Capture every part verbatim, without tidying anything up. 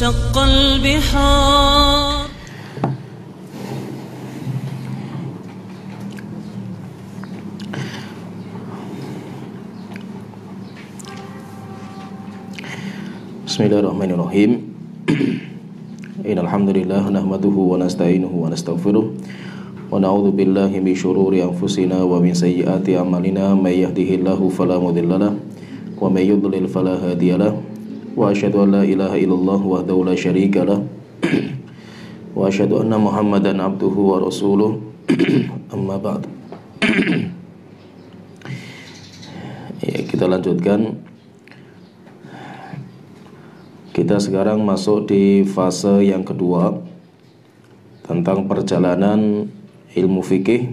وانشق البحار. Bismillahirrahmanirrahim. Innal hamdalillah nahmaduhu wa nasta'inuhu wa nastaghfiruh wa na'udzu billahi min syururi anfusina wa min sayyiati a'malina may yahdihillahu fala mudhillalah wa may yudlil fala hadiyalah wa asyhadu an la ilaha illallah wahdahu la syarikalah wa asyhadu anna Muhammadan abduhu wa rasuluh amma ba'd. Ya, kita lanjutkan. Kita sekarang masuk di fase yang kedua tentang perjalanan ilmu fikih,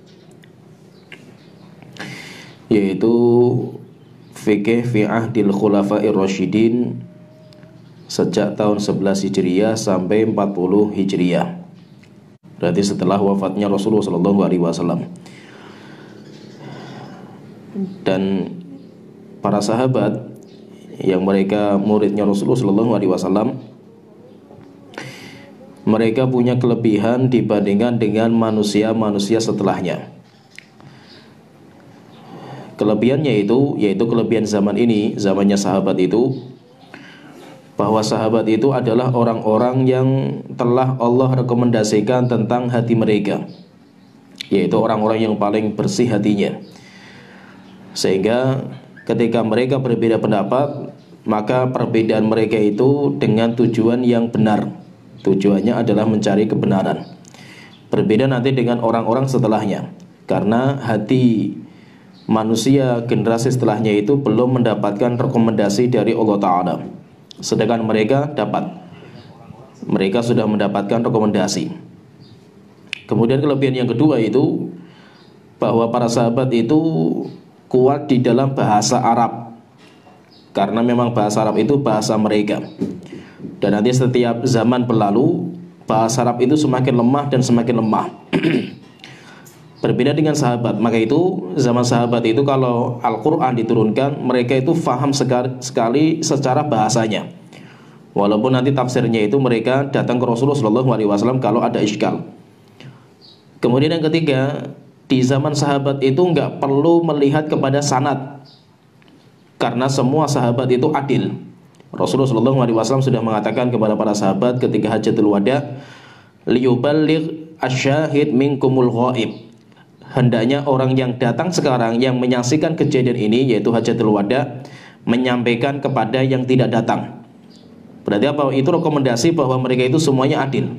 yaitu fikih fi ahdil khulafa'ir rasyidin sejak tahun sebelas Hijriyah sampai empat puluh Hijriyah. Berarti setelah wafatnya Rasulullah shallallahu alaihi wasallam. Dan para sahabat yang mereka muridnya Rasulullah shallallahu alaihi wasallam, mereka punya kelebihan dibandingkan dengan manusia-manusia setelahnya. Kelebihannya itu yaitu kelebihan zaman ini, zamannya sahabat itu, bahwa sahabat itu adalah orang-orang yang telah Allah rekomendasikan tentang hati mereka, yaitu orang-orang yang paling bersih hatinya. Sehingga ketika mereka berbeda pendapat, maka perbedaan mereka itu dengan tujuan yang benar. Tujuannya adalah mencari kebenaran. Berbeda nanti dengan orang-orang setelahnya, karena hati manusia generasi setelahnya itu belum mendapatkan rekomendasi dari Allah Ta'ala, sedangkan mereka dapat. Mereka sudah mendapatkan rekomendasi. Kemudian kelebihan yang kedua itu bahwa para sahabat itu kuat di dalam bahasa Arab, karena memang bahasa Arab itu bahasa mereka. Dan nanti setiap zaman berlalu, bahasa Arab itu semakin lemah dan semakin lemah. Berbeda dengan sahabat. Maka itu zaman sahabat itu kalau Al-Quran diturunkan, mereka itu faham sekali, sekali secara bahasanya. Walaupun nanti tafsirnya itu mereka datang ke Rasulullah shallallahu alaihi wasallam kalau ada iskal. Kemudian yang ketiga, di zaman sahabat itu nggak perlu melihat kepada sanad, karena semua sahabat itu adil. Rasulullah shallallahu alaihi wasallam sudah mengatakan kepada para sahabat ketika hajatul wada, liyuballigh asyahid minkumul ghaib. Hendaknya orang yang datang sekarang yang menyaksikan kejadian ini, yaitu hajatul wada, menyampaikan kepada yang tidak datang. Berarti apa? Itu rekomendasi bahwa mereka itu semuanya adil.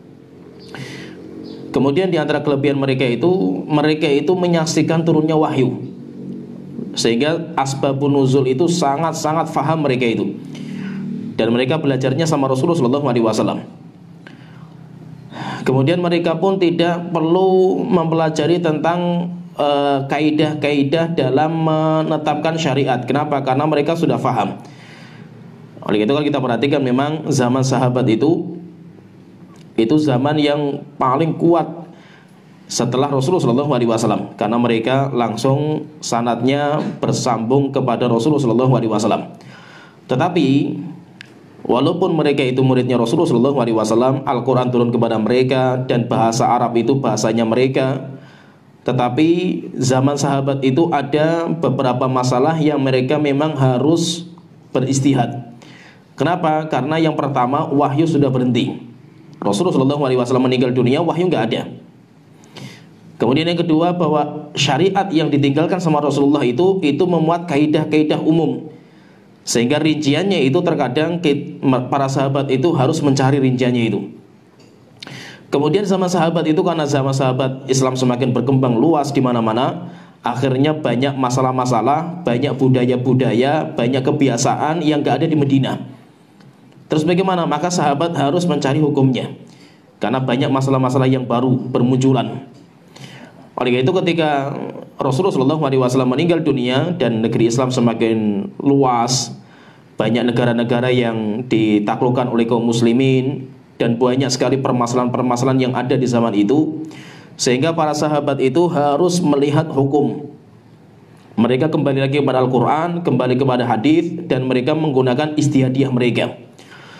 Kemudian di antara kelebihan mereka itu, mereka itu menyaksikan turunnya wahyu, sehingga asbabun nuzul itu sangat-sangat faham mereka itu. Dan mereka belajarnya sama Rasulullah shallallahu alaihi wasallam. Kemudian mereka pun tidak perlu mempelajari tentang uh, kaidah-kaidah dalam menetapkan syariat. Kenapa? Karena mereka sudah faham. Oleh itu kalau kita perhatikan, memang zaman sahabat itu itu zaman yang paling kuat setelah Rasulullah shallallahu alaihi wasallam, karena mereka langsung sanadnya bersambung kepada Rasulullah shallallahu alaihi wasallam. Tetapi walaupun mereka itu muridnya Rasulullah shallallahu alaihi wasallam, Al-Quran turun kepada mereka dan bahasa Arab itu bahasanya mereka, tetapi zaman sahabat itu ada beberapa masalah yang mereka memang harus beristihad. Kenapa? Karena yang pertama, wahyu sudah berhenti. Rasulullah shallallahu alaihi wasallam meninggal dunia, wahyu nggak ada. Kemudian yang kedua, bahwa syariat yang ditinggalkan sama Rasulullah itu itu memuat kaidah-kaidah umum, sehingga rinciannya itu terkadang para sahabat itu harus mencari rinciannya itu. Kemudian sama sahabat itu, karena zaman sahabat Islam semakin berkembang luas di mana-mana, akhirnya banyak masalah-masalah, banyak budaya-budaya, banyak kebiasaan yang nggak ada di Madinah. Terus bagaimana? Maka sahabat harus mencari hukumnya, karena banyak masalah-masalah yang baru bermunculan. Oleh itu ketika Rasulullah shallallahu alaihi wasallam meninggal dunia dan negeri Islam semakin luas, banyak negara-negara yang ditaklukkan oleh kaum muslimin, dan banyak sekali permasalahan-permasalahan yang ada di zaman itu, sehingga para sahabat itu harus melihat hukum. Mereka kembali lagi kepada Al-Quran, kembali kepada hadis, dan mereka menggunakan istihadiyah mereka.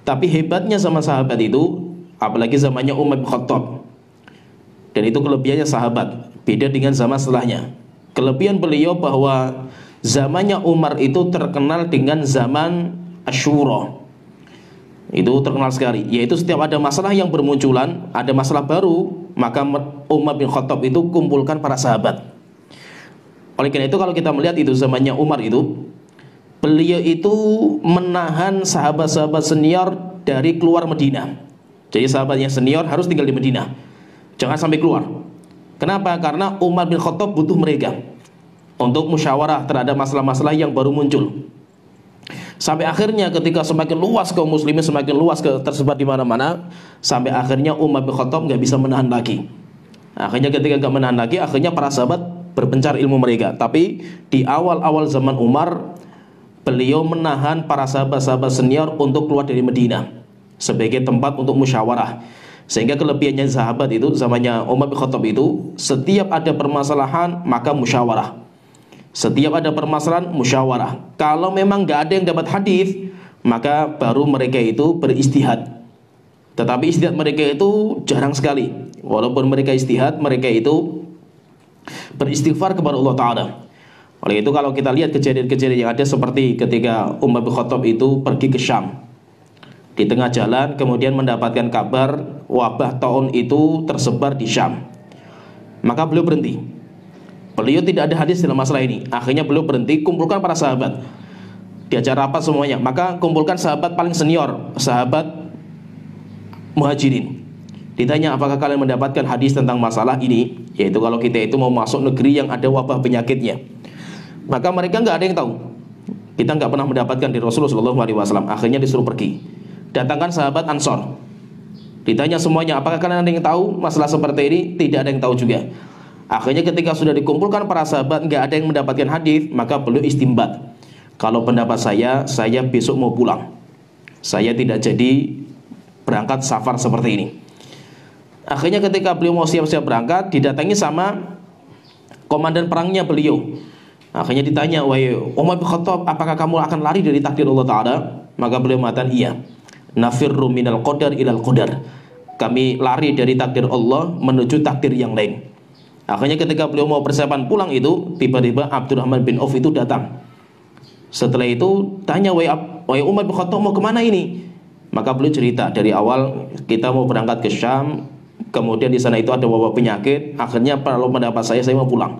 Tapi hebatnya zaman sahabat itu, apalagi zamannya Umar bin Khattab, dan itu kelebihannya sahabat, beda dengan zaman setelahnya. Kelebihan beliau bahwa zamannya Umar itu terkenal dengan zaman Asyura. Itu terkenal sekali, yaitu setiap ada masalah yang bermunculan, ada masalah baru, maka Umar bin Khattab itu kumpulkan para sahabat. Oleh karena itu kalau kita melihat itu zamannya Umar itu, beliau itu menahan sahabat-sahabat senior dari keluar Madinah. Jadi sahabat yang senior harus tinggal di Madinah, jangan sampai keluar. Kenapa? Karena Umar bin Khattab butuh mereka untuk musyawarah terhadap masalah-masalah yang baru muncul. Sampai akhirnya ketika semakin luas kaum muslimin, semakin luas ke, tersebar di mana-mana, sampai akhirnya Umar bin Khattab nggak bisa menahan lagi. Akhirnya ketika nggak menahan lagi, akhirnya para sahabat berpencar ilmu mereka. Tapi di awal-awal zaman Umar, beliau menahan para sahabat-sahabat senior untuk keluar dari Madinah sebagai tempat untuk musyawarah. Sehingga kelebihannya sahabat itu, zamannya Umar bin Khattab itu, setiap ada permasalahan maka musyawarah. Setiap ada permasalahan musyawarah. Kalau memang nggak ada yang dapat hadis, maka baru mereka itu beristihad. Tetapi istihad mereka itu jarang sekali. Walaupun mereka istihad, mereka itu beristighfar kepada Allah Ta'ala. Oleh itu kalau kita lihat kejadian-kejadian yang ada seperti ketika Umar bin Khattab itu pergi ke Syam, di tengah jalan kemudian mendapatkan kabar wabah taun itu tersebar di Syam, maka beliau berhenti. Beliau tidak ada hadis dalam masalah ini. Akhirnya beliau berhenti, kumpulkan para sahabat, diajar rapat semuanya. Maka kumpulkan sahabat paling senior, sahabat Muhajirin. Ditanya, apakah kalian mendapatkan hadis tentang masalah ini, yaitu kalau kita itu mau masuk negeri yang ada wabah penyakitnya. Maka mereka nggak ada yang tahu. Kita nggak pernah mendapatkan di Rasulullah shallallahu alaihi wasallam. Akhirnya disuruh pergi. Datangkan sahabat Ansor. Ditanya semuanya, apakah kalian ada yang tahu masalah seperti ini? Tidak ada yang tahu juga. Akhirnya ketika sudah dikumpulkan para sahabat, nggak ada yang mendapatkan hadis, maka beliau istimbat. Kalau pendapat saya, saya besok mau pulang. Saya tidak jadi berangkat safar seperti ini. Akhirnya ketika beliau mau siap-siap berangkat, didatangi sama komandan perangnya beliau. Akhirnya ditanya, wahai Umar bin Khattab, apakah kamu akan lari dari takdir Allah Ta'ala? Maka beliau mengatakan, iya. Nafirru minal qadar ilal qadar. Kami lari dari takdir Allah menuju takdir yang lain. Akhirnya ketika beliau mau persiapan pulang itu, tiba-tiba Abdurrahman bin Auf itu datang. Setelah itu tanya, wahai Umar bin Khattab, mau kemana ini? Maka beliau cerita, dari awal kita mau berangkat ke Syam, kemudian di sana itu ada wabah penyakit. Akhirnya kalau mendapat saya, saya mau pulang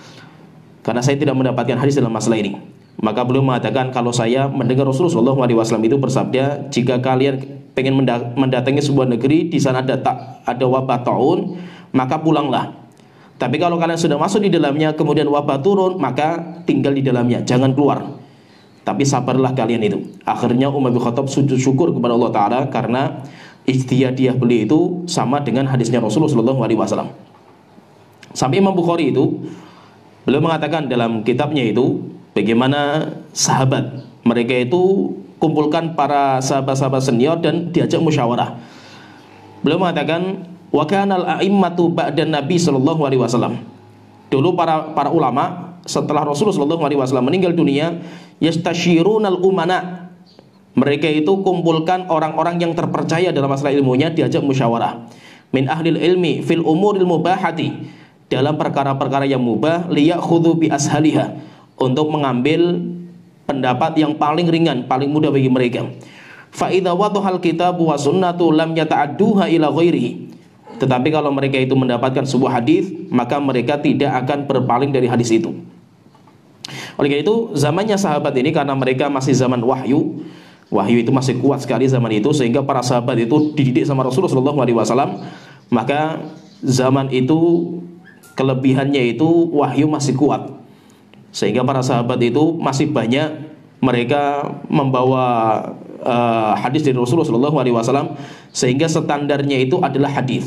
karena saya tidak mendapatkan hadis dalam masalah ini. Maka beliau mengatakan, kalau saya mendengar Rasulullah shallallahu alaihi wasallam itu bersabda, jika kalian pengen mendatangi sebuah negeri, di sana ada ada wabah taun, maka pulanglah. Tapi kalau kalian sudah masuk di dalamnya, kemudian wabah turun, maka tinggal di dalamnya, jangan keluar. Tapi sabarlah kalian itu. Akhirnya Umar bin Khattab sujud syukur kepada Allah Ta'ala karena ijtihadiyah beliau itu sama dengan hadisnya Rasulullah shallallahu alaihi wasallam. Sampai Imam Bukhari itu, beliau mengatakan dalam kitabnya itu, bagaimana sahabat mereka itu kumpulkan para sahabat-sahabat senior dan diajak musyawarah. Beliau mengatakan, wa kanal a'immatu ba'dan Nabi sallallahu alaihi wasallam. Dulu para para ulama setelah Rasulullah sallallahu alaihi wasallam meninggal dunia, yastashirunal umana. Mereka itu kumpulkan orang-orang yang terpercaya dalam masalah ilmunya, diajak musyawarah. Min ahlil ilmi fil umuril mubahati, dalam perkara-perkara yang mubah, liyakhudhu bi ashaliha, untuk mengambil pendapat yang paling ringan, paling mudah bagi mereka. Fa idza wadhal kitabu wa sunnatu lam yata'adduha ila ghairihi. Tetapi kalau mereka itu mendapatkan sebuah hadis, maka mereka tidak akan berpaling dari hadis itu. Oleh karena itu, zamannya sahabat ini karena mereka masih zaman wahyu, wahyu itu masih kuat sekali zaman itu, sehingga para sahabat itu dididik sama Rasulullah shallallahu alaihi wasallam. Maka zaman itu kelebihannya itu wahyu masih kuat, sehingga para sahabat itu masih banyak mereka membawa uh, hadis dari Rasulullah shallallahu alaihi wasallam, sehingga standarnya itu adalah hadis.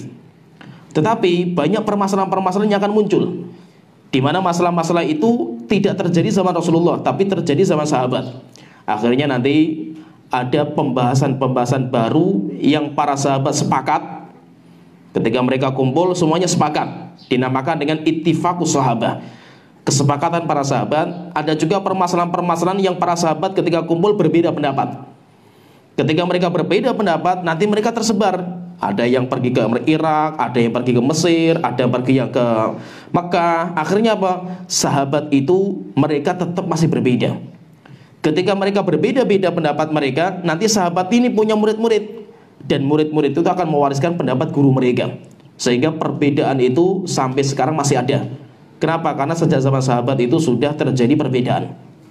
Tetapi banyak permasalahan-permasalahan yang akan muncul, di mana masalah-masalah itu tidak terjadi zaman Rasulullah, tapi terjadi zaman sahabat. Akhirnya nanti ada pembahasan-pembahasan baru yang para sahabat sepakat. Ketika mereka kumpul, semuanya sepakat, dinamakan dengan ittifaqus sahabah, kesepakatan para sahabat. Ada juga permasalahan-permasalahan yang para sahabat ketika kumpul berbeda pendapat. Ketika mereka berbeda pendapat, nanti mereka tersebar. Ada yang pergi ke Irak, ada yang pergi ke Mesir, ada yang pergi yang ke Mekah. Akhirnya apa? Sahabat itu mereka tetap masih berbeda. Ketika mereka berbeda-beda pendapat mereka, nanti sahabat ini punya murid-murid, dan murid-murid itu akan mewariskan pendapat guru mereka. Sehingga perbedaan itu sampai sekarang masih ada. Kenapa? Karena sejak zaman sahabat itu sudah terjadi perbedaan.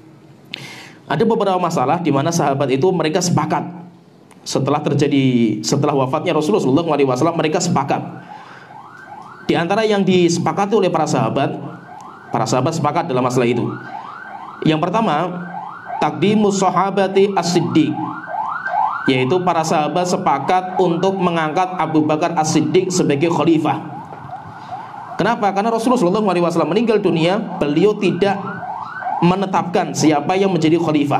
Ada beberapa masalah di mana sahabat itu mereka sepakat. Setelah terjadi, setelah wafatnya Rasulullah shallallahu alaihi wasallam, mereka sepakat. Di antara yang disepakati oleh para sahabat, para sahabat sepakat dalam masalah itu. Yang pertama, taqdimus sahabati as-siddiq, yaitu para sahabat sepakat untuk mengangkat Abu Bakar as-Siddiq sebagai khalifah. Kenapa? Karena Rasulullah shallallahu alaihi wasallam meninggal dunia, beliau tidak menetapkan siapa yang menjadi khalifah.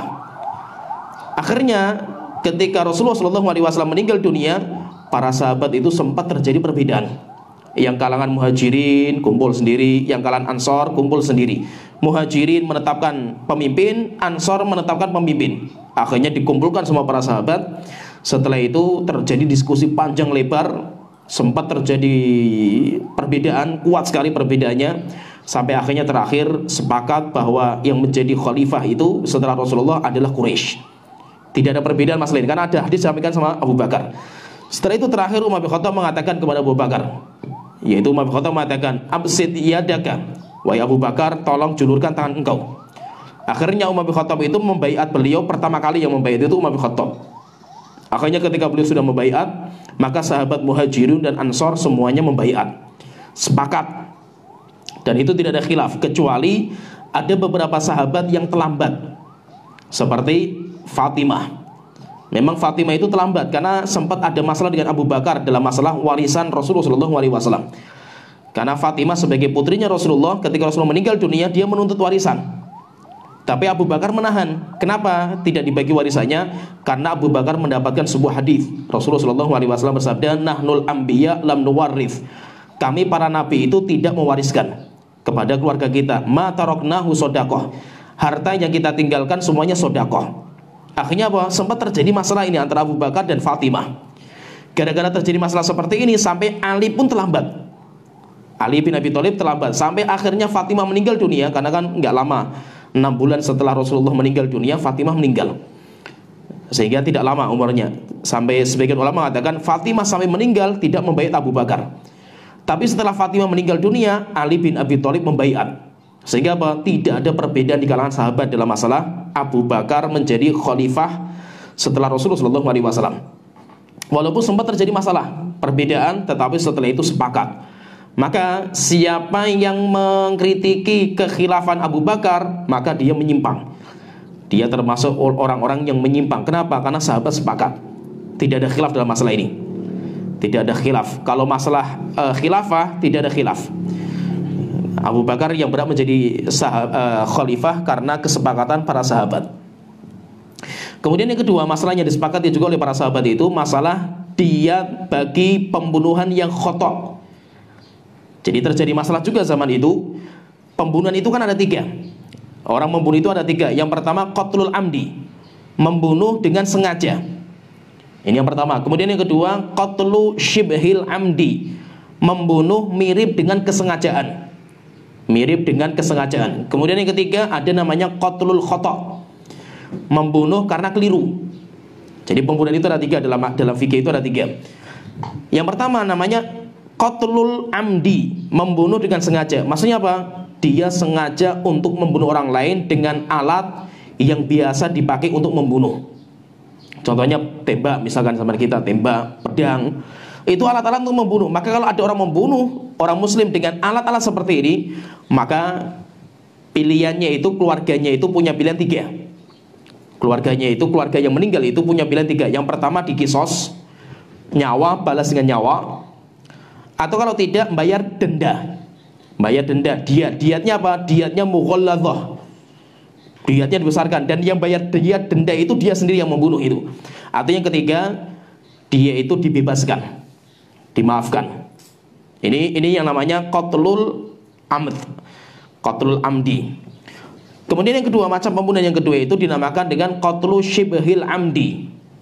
Akhirnya ketika Rasulullah shallallahu alaihi wasallam meninggal dunia, para sahabat itu sempat terjadi perbedaan. Yang kalangan muhajirin kumpul sendiri, yang kalangan ansor kumpul sendiri. Muhajirin menetapkan pemimpin, ansor menetapkan pemimpin. Akhirnya dikumpulkan semua para sahabat. Setelah itu terjadi diskusi panjang lebar, sempat terjadi perbedaan, kuat sekali perbedaannya, sampai akhirnya terakhir sepakat bahwa yang menjadi khalifah itu setelah Rasulullah adalah Quraisy. Tidak ada perbedaan masalah ini, karena ada hadis disampaikan sama Abu Bakar. Setelah itu terakhir Umar bin Khattab mengatakan kepada Abu Bakar, yaitu Umar bin Khattab mengatakan, absid yadaka, wahai Abu Bakar, tolong julurkan tangan engkau. Akhirnya Umar bin Khattab itu membaiat beliau. Pertama kali yang membaiat itu Umar bin Khattab. Akhirnya ketika beliau sudah membaiat, maka sahabat muhajirun dan ansor semuanya membaiat, sepakat. Dan itu tidak ada khilaf, kecuali ada beberapa sahabat yang terlambat, seperti Fatimah. Memang Fatimah itu terlambat karena sempat ada masalah dengan Abu Bakar dalam masalah warisan Rasulullah shallallahu alaihi wasallam. Karena Fatimah sebagai putrinya Rasulullah, ketika Rasulullah meninggal dunia, dia menuntut warisan. Tapi Abu Bakar menahan. Kenapa tidak dibagi warisannya? Karena Abu Bakar mendapatkan sebuah hadis. Rasulullah shallallahu alaihi wasallam bersabda, "Nahnul anbiya lam nuwarrith." Kami para nabi itu tidak mewariskan kepada keluarga kita. Ma taroknahu sodakoh. Harta yang kita tinggalkan semuanya sodakoh. Akhirnya apa? Sempat terjadi masalah ini antara Abu Bakar dan Fatimah. Gara-gara terjadi masalah seperti ini, sampai Ali pun terlambat. Ali bin Abi Thalib terlambat. Sampai akhirnya Fatimah meninggal dunia. Karena kan nggak lama, enam bulan setelah Rasulullah meninggal dunia, Fatimah meninggal. Sehingga tidak lama umurnya. Sampai sebagian ulama mengatakan Fatimah sampai meninggal tidak membaiat Abu Bakar. Tapi setelah Fatimah meninggal dunia, Ali bin Abi Thalib membaiat. Sehingga apa? Tidak ada perbedaan di kalangan sahabat dalam masalah Abu Bakar menjadi khalifah setelah Rasulullah shallallahu alaihi wasallam. Walaupun sempat terjadi masalah perbedaan, tetapi setelah itu sepakat. Maka siapa yang mengkritiki kekhilafan Abu Bakar, maka dia menyimpang. Dia termasuk orang-orang yang menyimpang. Kenapa? Karena sahabat sepakat. Tidak ada khilaf dalam masalah ini. Tidak ada khilaf. Kalau masalah uh, khilafah, tidak ada khilaf. Abu Bakar yang berhak menjadi sahab, uh, khalifah karena kesepakatan para sahabat. Kemudian yang kedua, masalahnya disepakati juga oleh para sahabat itu masalah diyat bagi pembunuhan yang khotok. Jadi terjadi masalah juga zaman itu. Pembunuhan itu kan ada tiga. Orang membunuh itu ada tiga. Yang pertama qatlul amdi, membunuh dengan sengaja. Ini yang pertama. Kemudian yang kedua qatlu shibhil amdi, membunuh mirip dengan kesengajaan. Mirip dengan kesengajaan. Kemudian yang ketiga ada namanya qatlul khata', membunuh karena keliru. Jadi pembunuhan itu ada tiga, dalam dalam fikih itu ada tiga. Yang pertama namanya qatlul amdi, membunuh dengan sengaja. Maksudnya apa? Dia sengaja untuk membunuh orang lain dengan alat yang biasa dipakai untuk membunuh. Contohnya tembak, misalkan sama kita tembak, pedang. Itu alat-alat untuk membunuh. Maka kalau ada orang membunuh orang muslim dengan alat-alat seperti ini, maka pilihannya itu, keluarganya itu punya pilihan tiga. Keluarganya itu, keluarga yang meninggal itu punya pilihan tiga. Yang pertama dikisos, nyawa, balas dengan nyawa. Atau kalau tidak, bayar denda. Bayar denda, diat. Diatnya apa? Diatnya mughalladhah. Diatnya dibesarkan. Dan yang bayar diat denda itu dia sendiri yang membunuh itu. Atau yang ketiga, dia itu dibebaskan, dimaafkan. Ini ini yang namanya qatlul amd, qatlul amdi. Kemudian yang kedua, macam pembunuhan yang kedua itu dinamakan dengan qatlu shibhil amdi,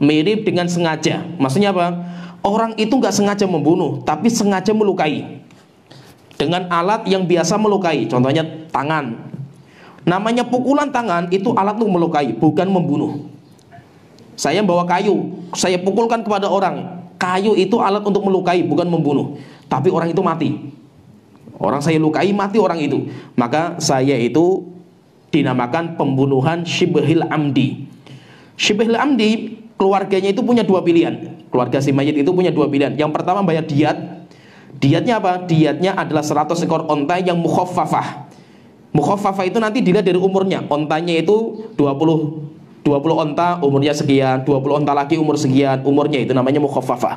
Mirip dengan sengaja. Maksudnya apa? Orang itu nggak sengaja membunuh, tapi sengaja melukai dengan alat yang biasa melukai. Contohnya tangan. Namanya pukulan tangan itu alat untuk melukai, bukan membunuh. Saya bawa kayu, saya pukulkan kepada orang. Kayu itu alat untuk melukai, bukan membunuh. Tapi orang itu mati. Orang saya lukai, mati orang itu. Maka saya itu dinamakan pembunuhan syibhil amdi. Syibhil amdi, keluarganya itu punya dua pilihan. Keluarga si mayit itu punya dua pilihan. Yang pertama bayar diat. Diatnya apa? Diatnya adalah seratus ekor onta yang mukhaffafah. Mukhaffafah itu nanti dilihat dari umurnya. Ontanya itu dua puluh dua puluh onta, umurnya sekian. dua puluh onta lagi umur sekian, umurnya itu namanya mukhaffafah.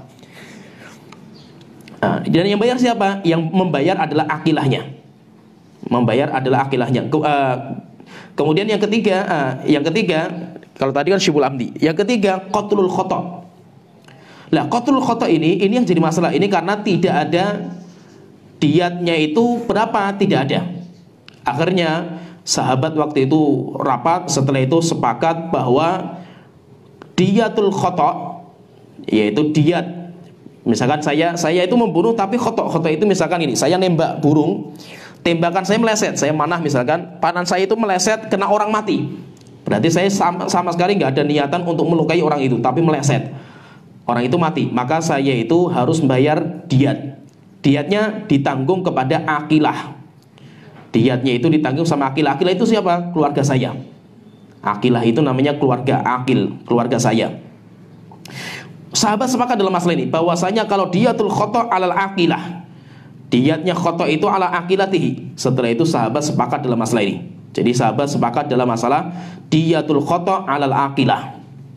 Nah, dan yang bayar siapa? Yang membayar adalah akilahnya. Membayar adalah akilahnya. Ke, uh, kemudian yang ketiga, uh, yang ketiga, kalau tadi kan syibul amdi. Yang ketiga, qatlul khata'. Lah, qatlul khata' ini, ini yang jadi masalah. Ini karena tidak ada diatnya itu berapa? Tidak ada. Akhirnya sahabat waktu itu rapat, setelah itu sepakat bahwa diatul khata', yaitu diat. Misalkan saya saya itu membunuh tapi khata'. Khata' itu misalkan ini, saya nembak burung, tembakan saya meleset, saya manah misalkan, panah saya itu meleset kena orang mati. Berarti saya sama, sama sekali nggak ada niatan untuk melukai orang itu, tapi meleset. Orang itu mati, maka saya itu harus membayar diat. Diatnya ditanggung kepada akilah. Diatnya itu ditanggung sama akilah. Akilah itu siapa? Keluarga saya. Akilah itu namanya keluarga akil, keluarga saya. Sahabat sepakat dalam masalah ini bahwasanya kalau diatul khata' alal akilah, diatnya khata' itu ala akilatihi. Setelah itu sahabat sepakat dalam masalah ini. Jadi sahabat sepakat dalam masalah diatul khata' alal akilah.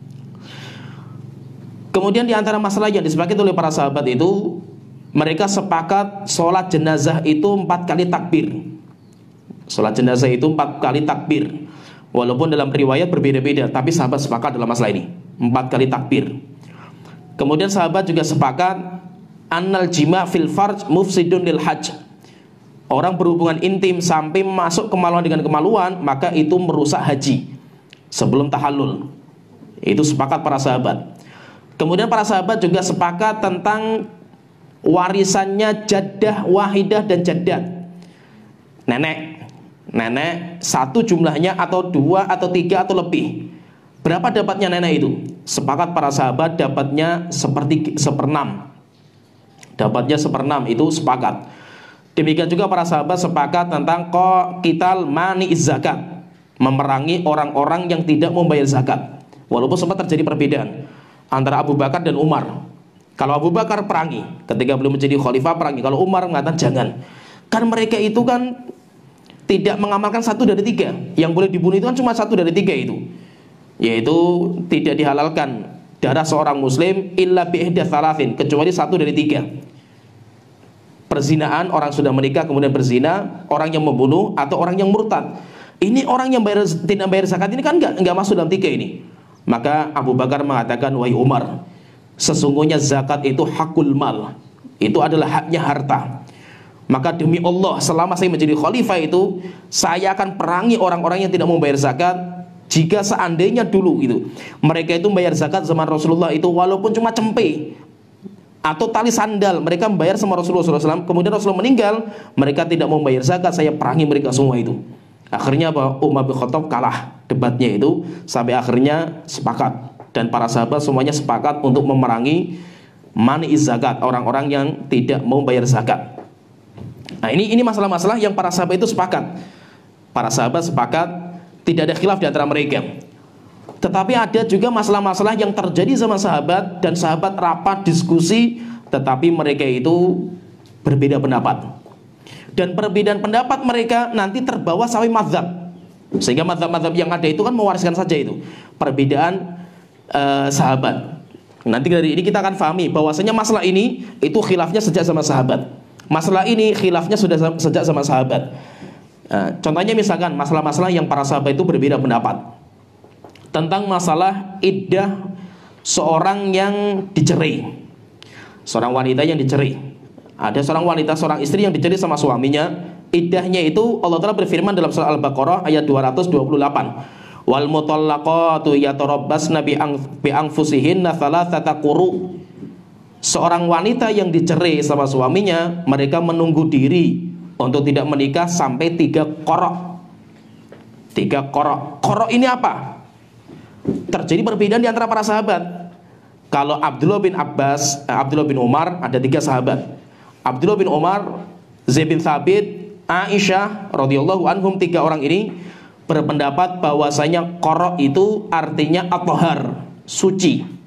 Kemudian di antara masalah yang disepakati oleh para sahabat itu, mereka sepakat sholat jenazah itu empat kali takbir. Sholat jenazah itu empat kali takbir. Walaupun dalam riwayat berbeda-beda, tapi sahabat sepakat dalam masalah ini, empat kali takbir. Kemudian sahabat juga sepakat annal jima' fil farj mufsidun lil hajj. Orang berhubungan intim sampai masuk kemaluan dengan kemaluan, maka itu merusak haji sebelum tahallul. Itu sepakat para sahabat. Kemudian para sahabat juga sepakat tentang warisannya jaddah, wahidah dan jaddat. Nenek, nenek satu jumlahnya atau dua atau tiga atau lebih. Berapa dapatnya nenek itu? Sepakat para sahabat dapatnya seperti seperenam. Dapatnya seperenam itu sepakat. Demikian juga para sahabat sepakat tentang qital mani zakat, memerangi orang-orang yang tidak membayar zakat. Walaupun sempat terjadi perbedaan antara Abu Bakar dan Umar. Kalau Abu Bakar perangi, ketika belum menjadi khalifah perangi. Kalau Umar mengatakan jangan. Kan mereka itu kan tidak mengamalkan satu dari tiga. Yang boleh dibunuh itu kan cuma satu dari tiga itu, yaitu tidak dihalalkan darah seorang muslim illa bi ihda thalathin, kecuali satu dari tiga. Perzinaan, orang sudah menikah kemudian berzina, orang yang membunuh, atau orang yang murtad. Ini orang yang bayar, tidak bayar zakat ini kan enggak, enggak masuk dalam tiga ini. Maka Abu Bakar mengatakan, wahai Umar, sesungguhnya zakat itu hakul mal, itu adalah haknya harta. Maka demi Allah, selama saya menjadi khalifah itu, saya akan perangi orang-orang yang tidak membayar zakat. Jika seandainya dulu itu mereka itu membayar zakat zaman Rasulullah itu walaupun cuma cempe atau tali sandal, mereka membayar sama Rasulullah shallallahu alaihi wasallam. Kemudian Rasulullah meninggal, mereka tidak membayar zakat, saya perangi mereka semua itu. Akhirnya apa? Umar bin Khattab kalah debatnya itu, sampai akhirnya sepakat, dan para sahabat semuanya sepakat untuk memerangi mani zakat, orang-orang yang tidak mau bayar zakat. Nah ini ini masalah-masalah yang para sahabat itu sepakat. Para sahabat sepakat, tidak ada khilaf di antara mereka. Tetapi ada juga masalah-masalah yang terjadi sama sahabat, dan sahabat rapat diskusi, tetapi mereka itu berbeda pendapat. Dan perbedaan pendapat mereka nanti terbawa sampai mazhab. Sehingga mazhab-mazhab yang ada itu kan mewariskan saja itu perbedaan uh, sahabat. Nanti dari ini kita akan pahami bahwasanya masalah ini itu khilafnya sejak sama sahabat. Masalah ini khilafnya sudah sejak sama sahabat. Uh, contohnya misalkan masalah-masalah yang para sahabat itu berbeda pendapat tentang masalah iddah seorang yang dicerai, seorang wanita yang dicerai. Ada seorang wanita, seorang istri yang dicerai sama suaminya. Iddahnya itu Allah Ta'ala berfirman dalam surah Al-Baqarah ayat dua ratus dua puluh delapan, Wal mutallaqatu yatarabbasna bi anfusihinna thalathata quru. Seorang wanita yang dicerai sama suaminya, mereka menunggu diri untuk tidak menikah sampai tiga qorok. Tiga qorok. Qorok ini apa? Terjadi perbedaan di antara para sahabat. Kalau Abdullah bin Abbas, eh, Abdullah bin Umar, ada tiga sahabat. Abdullah bin Umar, Zaid bin Thabit, Aisyah radhiyallahu anhum, tiga orang ini berpendapat bahwasanya qorok itu artinya at-thahar, suci.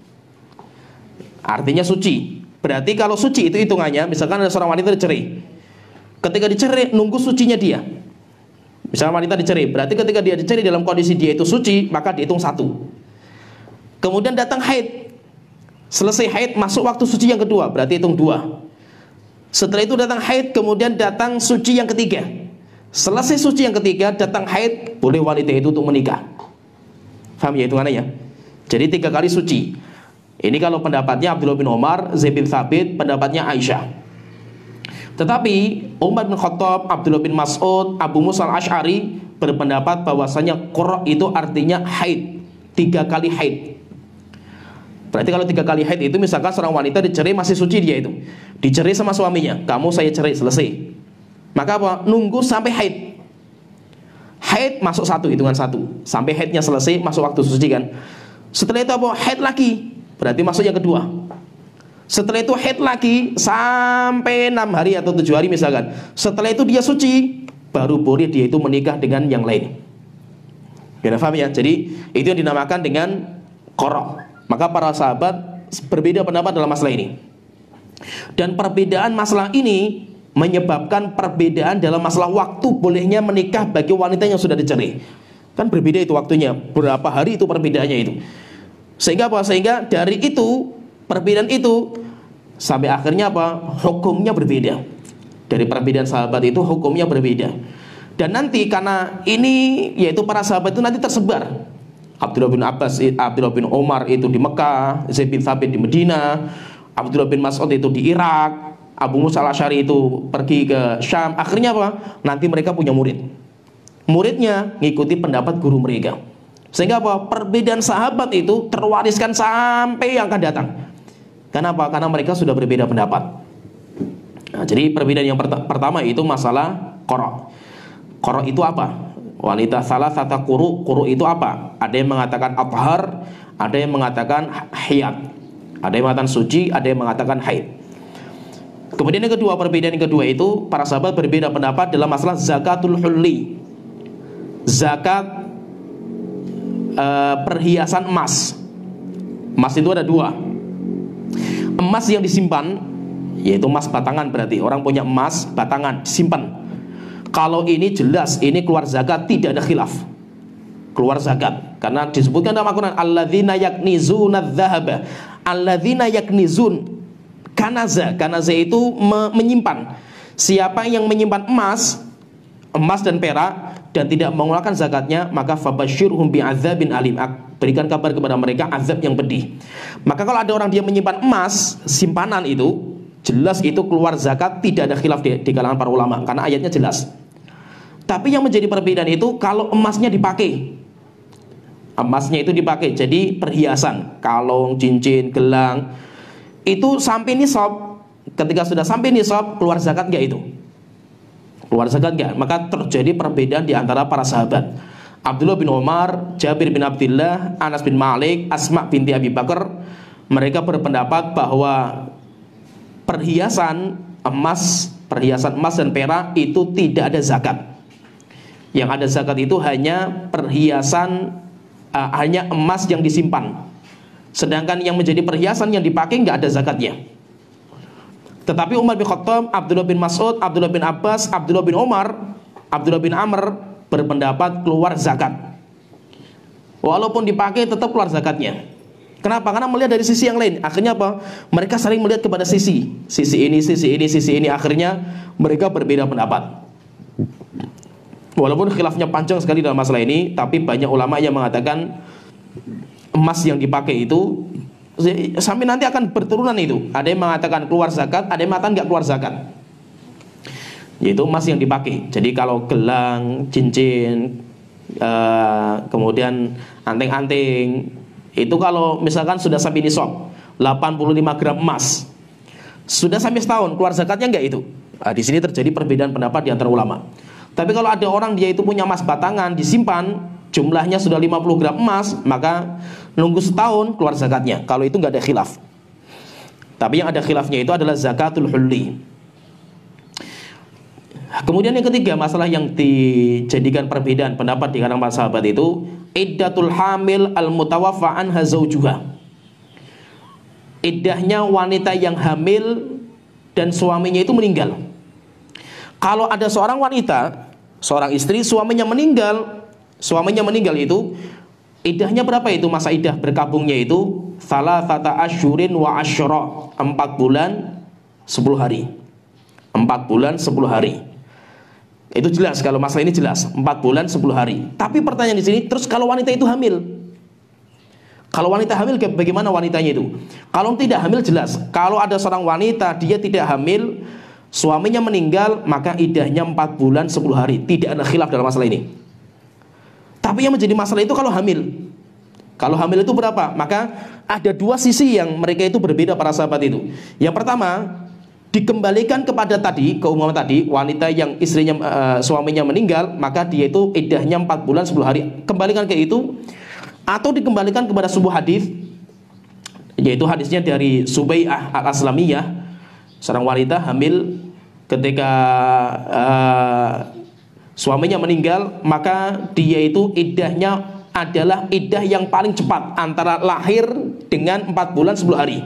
Artinya suci. Berarti kalau suci itu hitungannya, misalkan ada seorang wanita dicerai. Ketika dicerai, nunggu sucinya dia. Misalnya wanita dicerai, berarti ketika dia dicerai dalam kondisi dia itu suci, maka dihitung satu. Kemudian datang haid. Selesai haid, masuk waktu suci yang kedua, berarti hitung dua. Setelah itu datang haid, kemudian datang suci yang ketiga. Selesai suci yang ketiga, datang haid, boleh wanita itu untuk menikah. Paham ya hitungannya ya? Jadi tiga kali suci. Ini kalau pendapatnya Abdullah bin Umar, Zaid bin Thabit, pendapatnya Aisyah. Tetapi Umar bin Khattab, Abdullah bin Mas'ud, Abu Musa al-Ash'ari berpendapat bahwasanya qurra itu artinya haid, tiga kali haid. Berarti kalau tiga kali haid itu, misalkan seorang wanita dicerai masih suci dia itu, dicerai sama suaminya, kamu saya cerai, selesai. Maka apa? Nunggu sampai haid. Haid masuk satu, hitungan satu, sampai haidnya selesai, masuk waktu suci kan. Setelah itu apa? Haid lagi, berarti masuk yang kedua. Setelah itu haid lagi sampai enam hari atau tujuh hari misalkan. Setelah itu dia suci, baru boleh dia itu menikah dengan yang lain. Kita paham ya? Jadi itu yang dinamakan dengan qurra. Maka para sahabat berbeda pendapat dalam masalah ini. Dan perbedaan masalah ini menyebabkan perbedaan dalam masalah waktu bolehnya menikah bagi wanita yang sudah dicerai. Kan berbeda itu waktunya, berapa hari itu perbedaannya itu. Sehingga apa? Sehingga dari itu, perbedaan itu sampai akhirnya apa? Hukumnya berbeda. Dari perbedaan sahabat itu hukumnya berbeda. Dan nanti karena ini, yaitu para sahabat itu nanti tersebar. Abdullah bin Abbas, Abdullah bin Umar itu di Mekah, Zaid bin Thabit di Medina, Abdullah bin Mas'ud itu di Irak, Abu Musa al-Ash'ari itu pergi ke Syam. Akhirnya apa? Nanti mereka punya murid. Muridnya ngikuti pendapat guru mereka. Sehingga apa? Perbedaan sahabat itu terwariskan sampai yang akan datang. Kenapa? Karena mereka sudah berbeda pendapat. Nah, jadi perbedaan yang pert- pertama itu masalah qurra. Qurra itu apa? Wanita salah satu quru. Quru itu apa? Ada yang mengatakan athhar, ada yang mengatakan haid. Ada yang mengatakan suci, ada yang mengatakan haid. Kemudian yang kedua, perbedaan yang kedua itu para sahabat berbeda pendapat dalam masalah zakatul hulli. Zakat Uh, perhiasan emas. Emas itu ada dua. Emas yang disimpan, yaitu emas batangan, berarti orang punya emas batangan simpan. Kalau ini jelas ini keluar zakat, tidak ada khilaf, keluar zakat. Karena disebutkan dalam Al-Quran, alladzina yaknizuna dzahaba, alladzina yaknizun kanaza. Kanaza itu me menyimpan. Siapa yang menyimpan emas, emas dan perak dan tidak mengeluarkan zakatnya, maka fabasyirhum bi'adzabin alim, berikan kabar kepada mereka azab yang pedih. Maka kalau ada orang dia menyimpan emas simpanan itu, jelas itu keluar zakat, tidak ada khilaf di, di kalangan para ulama karena ayatnya jelas. Tapi yang menjadi perbedaan itu kalau emasnya dipakai, emasnya itu dipakai jadi perhiasan, kalung, cincin, gelang, itu sampai nisab. Ketika sudah sampai nisab, keluar zakat enggak itu? Keluar zakat enggak? Maka terjadi perbedaan di antara para sahabat. Abdullah bin Umar, Jabir bin Abdullah, Anas bin Malik, Asma binti Abi Bakar, mereka berpendapat bahwa perhiasan emas, perhiasan emas dan perak itu tidak ada zakat. Yang ada zakat itu hanya perhiasan, uh, hanya emas yang disimpan. Sedangkan yang menjadi perhiasan yang dipakai enggak ada zakatnya. Tetapi Umar bin Khattab, Abdullah bin Mas'ud, Abdullah bin Abbas, Abdullah bin Umar, Abdullah bin Amr berpendapat keluar zakat. Walaupun dipakai tetap keluar zakatnya. Kenapa? Karena melihat dari sisi yang lain. Akhirnya apa? Mereka sering melihat kepada sisi, sisi ini, sisi ini, sisi ini. Akhirnya mereka berbeda pendapat. Walaupun khilafnya panjang sekali dalam masalah ini, tapi banyak ulama yang mengatakan emas yang dipakai itu sampai nanti akan berturunan itu. Ada yang mengatakan keluar zakat, ada yang mengatakan nggak keluar zakat. Yaitu emas yang dipakai. Jadi kalau gelang, cincin, uh, kemudian anting-anting itu kalau misalkan sudah sampai nisab delapan puluh lima gram emas, sudah sampai setahun keluar zakatnya enggak itu? Nah, di sini terjadi perbedaan pendapat di antara ulama. Tapi kalau ada orang dia itu punya emas batangan disimpan, jumlahnya sudah lima puluh gram emas, maka nunggu setahun keluar zakatnya. Kalau itu enggak ada khilaf. Tapi yang ada khilafnya itu adalah zakatul hulli. Kemudian yang ketiga, masalah yang dijadikan perbedaan pendapat di kalangan para sahabat itu iddatul hamil al-mutawaffa anha zaujuha. Iddahnya wanita yang hamil dan suaminya itu meninggal. Kalau ada seorang wanita, seorang istri, suaminya meninggal, suaminya meninggal itu iddahnya berapa itu masa iddah berkabungnya itu? Salasata asyurin wa asyra, empat bulan sepuluh hari. Empat bulan sepuluh hari. Itu jelas, kalau masalah ini jelas, empat bulan sepuluh hari. Tapi pertanyaan di sini, terus kalau wanita itu hamil, kalau wanita hamil bagaimana wanitanya itu? Kalau tidak hamil jelas. Kalau ada seorang wanita dia tidak hamil, suaminya meninggal, maka iddahnya empat bulan sepuluh hari. Tidak ada khilaf dalam masalah ini. Tapi yang menjadi masalah itu kalau hamil. Kalau hamil itu berapa? Maka ada dua sisi yang mereka itu berbeda para sahabat itu. Yang pertama, dikembalikan kepada tadi, keumuman tadi, wanita yang istrinya uh, suaminya meninggal, maka dia itu iddahnya empat bulan sepuluh hari. Kembalikan ke itu. Atau dikembalikan kepada sebuah hadis, yaitu hadisnya dari Subai'ah al-Aslamiyah, seorang wanita hamil ketika uh, suaminya meninggal, maka dia itu iddahnya adalah iddah yang paling cepat antara lahir dengan empat bulan sepuluh hari.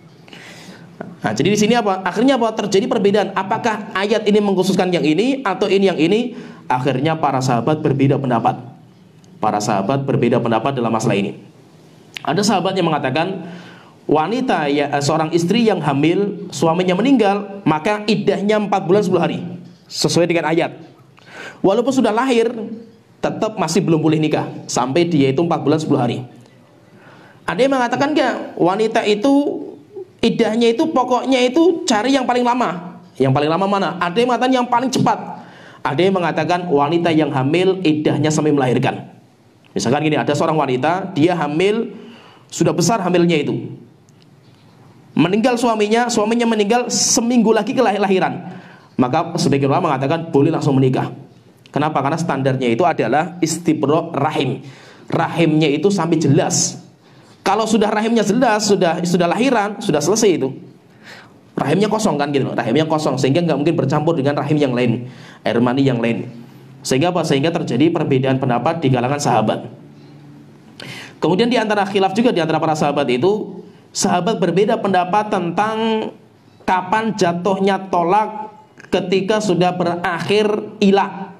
Nah, jadi di sini apa? Akhirnya apa? Terjadi perbedaan. Apakah ayat ini mengkhususkan yang ini atau ini yang ini? Akhirnya para sahabat berbeda pendapat. Para sahabat berbeda pendapat dalam masalah ini. Ada sahabat yang mengatakan wanita ya seorang istri yang hamil, suaminya meninggal, maka iddahnya empat bulan sepuluh hari. Sesuai dengan ayat. Walaupun sudah lahir, tetap masih belum boleh nikah sampai dia itu empat bulan sepuluh hari. Ada yang mengatakan enggak, wanita itu iddahnya itu pokoknya itu cari yang paling lama. Yang paling lama mana? Ada yang mengatakan yang paling cepat. Ada yang mengatakan wanita yang hamil iddahnya sampai melahirkan. Misalkan gini, ada seorang wanita, dia hamil, sudah besar hamilnya itu, meninggal suaminya, suaminya meninggal seminggu lagi kelahiran, maka sebagian ulama mengatakan boleh langsung menikah. Kenapa? Karena standarnya itu adalah istibro rahim. Rahimnya itu sampai jelas. Kalau sudah rahimnya jelas, sudah sudah lahiran, sudah selesai itu. Rahimnya kosong kan gitu, rahimnya kosong sehingga nggak mungkin bercampur dengan rahim yang lain, air mani yang lain. Sehingga apa? Sehingga terjadi perbedaan pendapat di kalangan sahabat. Kemudian di antara khilaf juga di antara para sahabat itu, sahabat berbeda pendapat tentang kapan jatuhnya tolak ketika sudah berakhir ilah.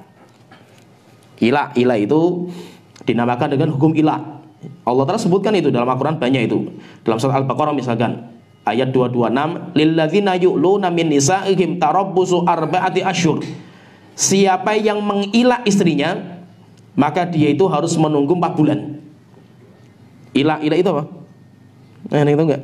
Ilah, ilah itu dinamakan dengan hukum ilah. Allah Ta'ala sebutkan itu dalam Al-Quran banyak itu. Dalam surat Al-Baqarah misalkan ayat dua ratus dua puluh enam, lilladzina yu'luna min nisa'ihim tarabbusu arba'ati asyhur. Siapa yang mengilah istrinya, maka dia itu harus menunggu empat bulan. Ilah, ilah itu apa? Nah, itu enggak?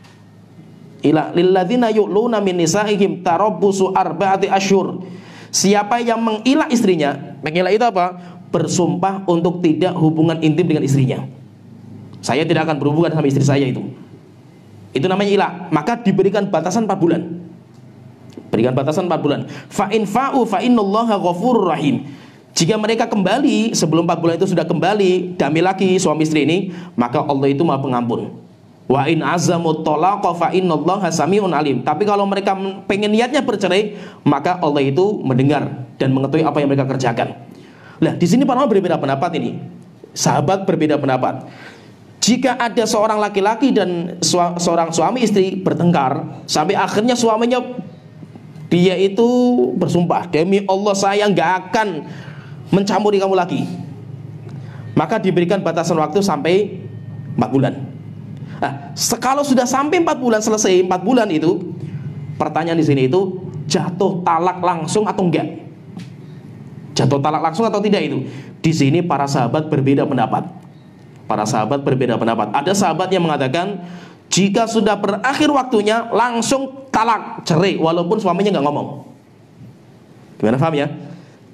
Ilah lilladzina yu'luna min nisa'ihim tarabbusu arba'ati asyhur. Siapa yang mengilah istrinya, mengilah itu apa? Bersumpah untuk tidak hubungan intim dengan istrinya. Saya tidak akan berhubungan sama istri saya itu. Itu namanya ilah. Maka diberikan batasan empat bulan. Berikan batasan empat bulan. Fa in fa'u fa innallaha ghafurur rahim. Jika mereka kembali sebelum empat bulan itu sudah kembali, damai lagi suami istri ini, maka Allah itu Maha Pengampun. Wa in azamut talaqa fa innallaha samiun alim. Tapi kalau mereka pengen niatnya bercerai, maka Allah itu mendengar dan mengetahui apa yang mereka kerjakan. Nah, di sini para ulama berbeda pendapat ini. Sahabat berbeda pendapat. Jika ada seorang laki-laki dan su- seorang suami istri bertengkar sampai akhirnya suaminya dia itu bersumpah, demi Allah saya nggak akan mencampuri kamu lagi, maka diberikan batasan waktu sampai empat bulan. Nah, kalau sudah sampai empat bulan, selesai empat bulan itu, pertanyaan di sini itu jatuh talak langsung atau enggak? Jatuh talak langsung atau tidak itu? Di sini para sahabat berbeda pendapat. Para sahabat berbeda pendapat. Ada sahabat yang mengatakan jika sudah berakhir waktunya langsung talak, cerai, walaupun suaminya nggak ngomong. Gimana, paham ya?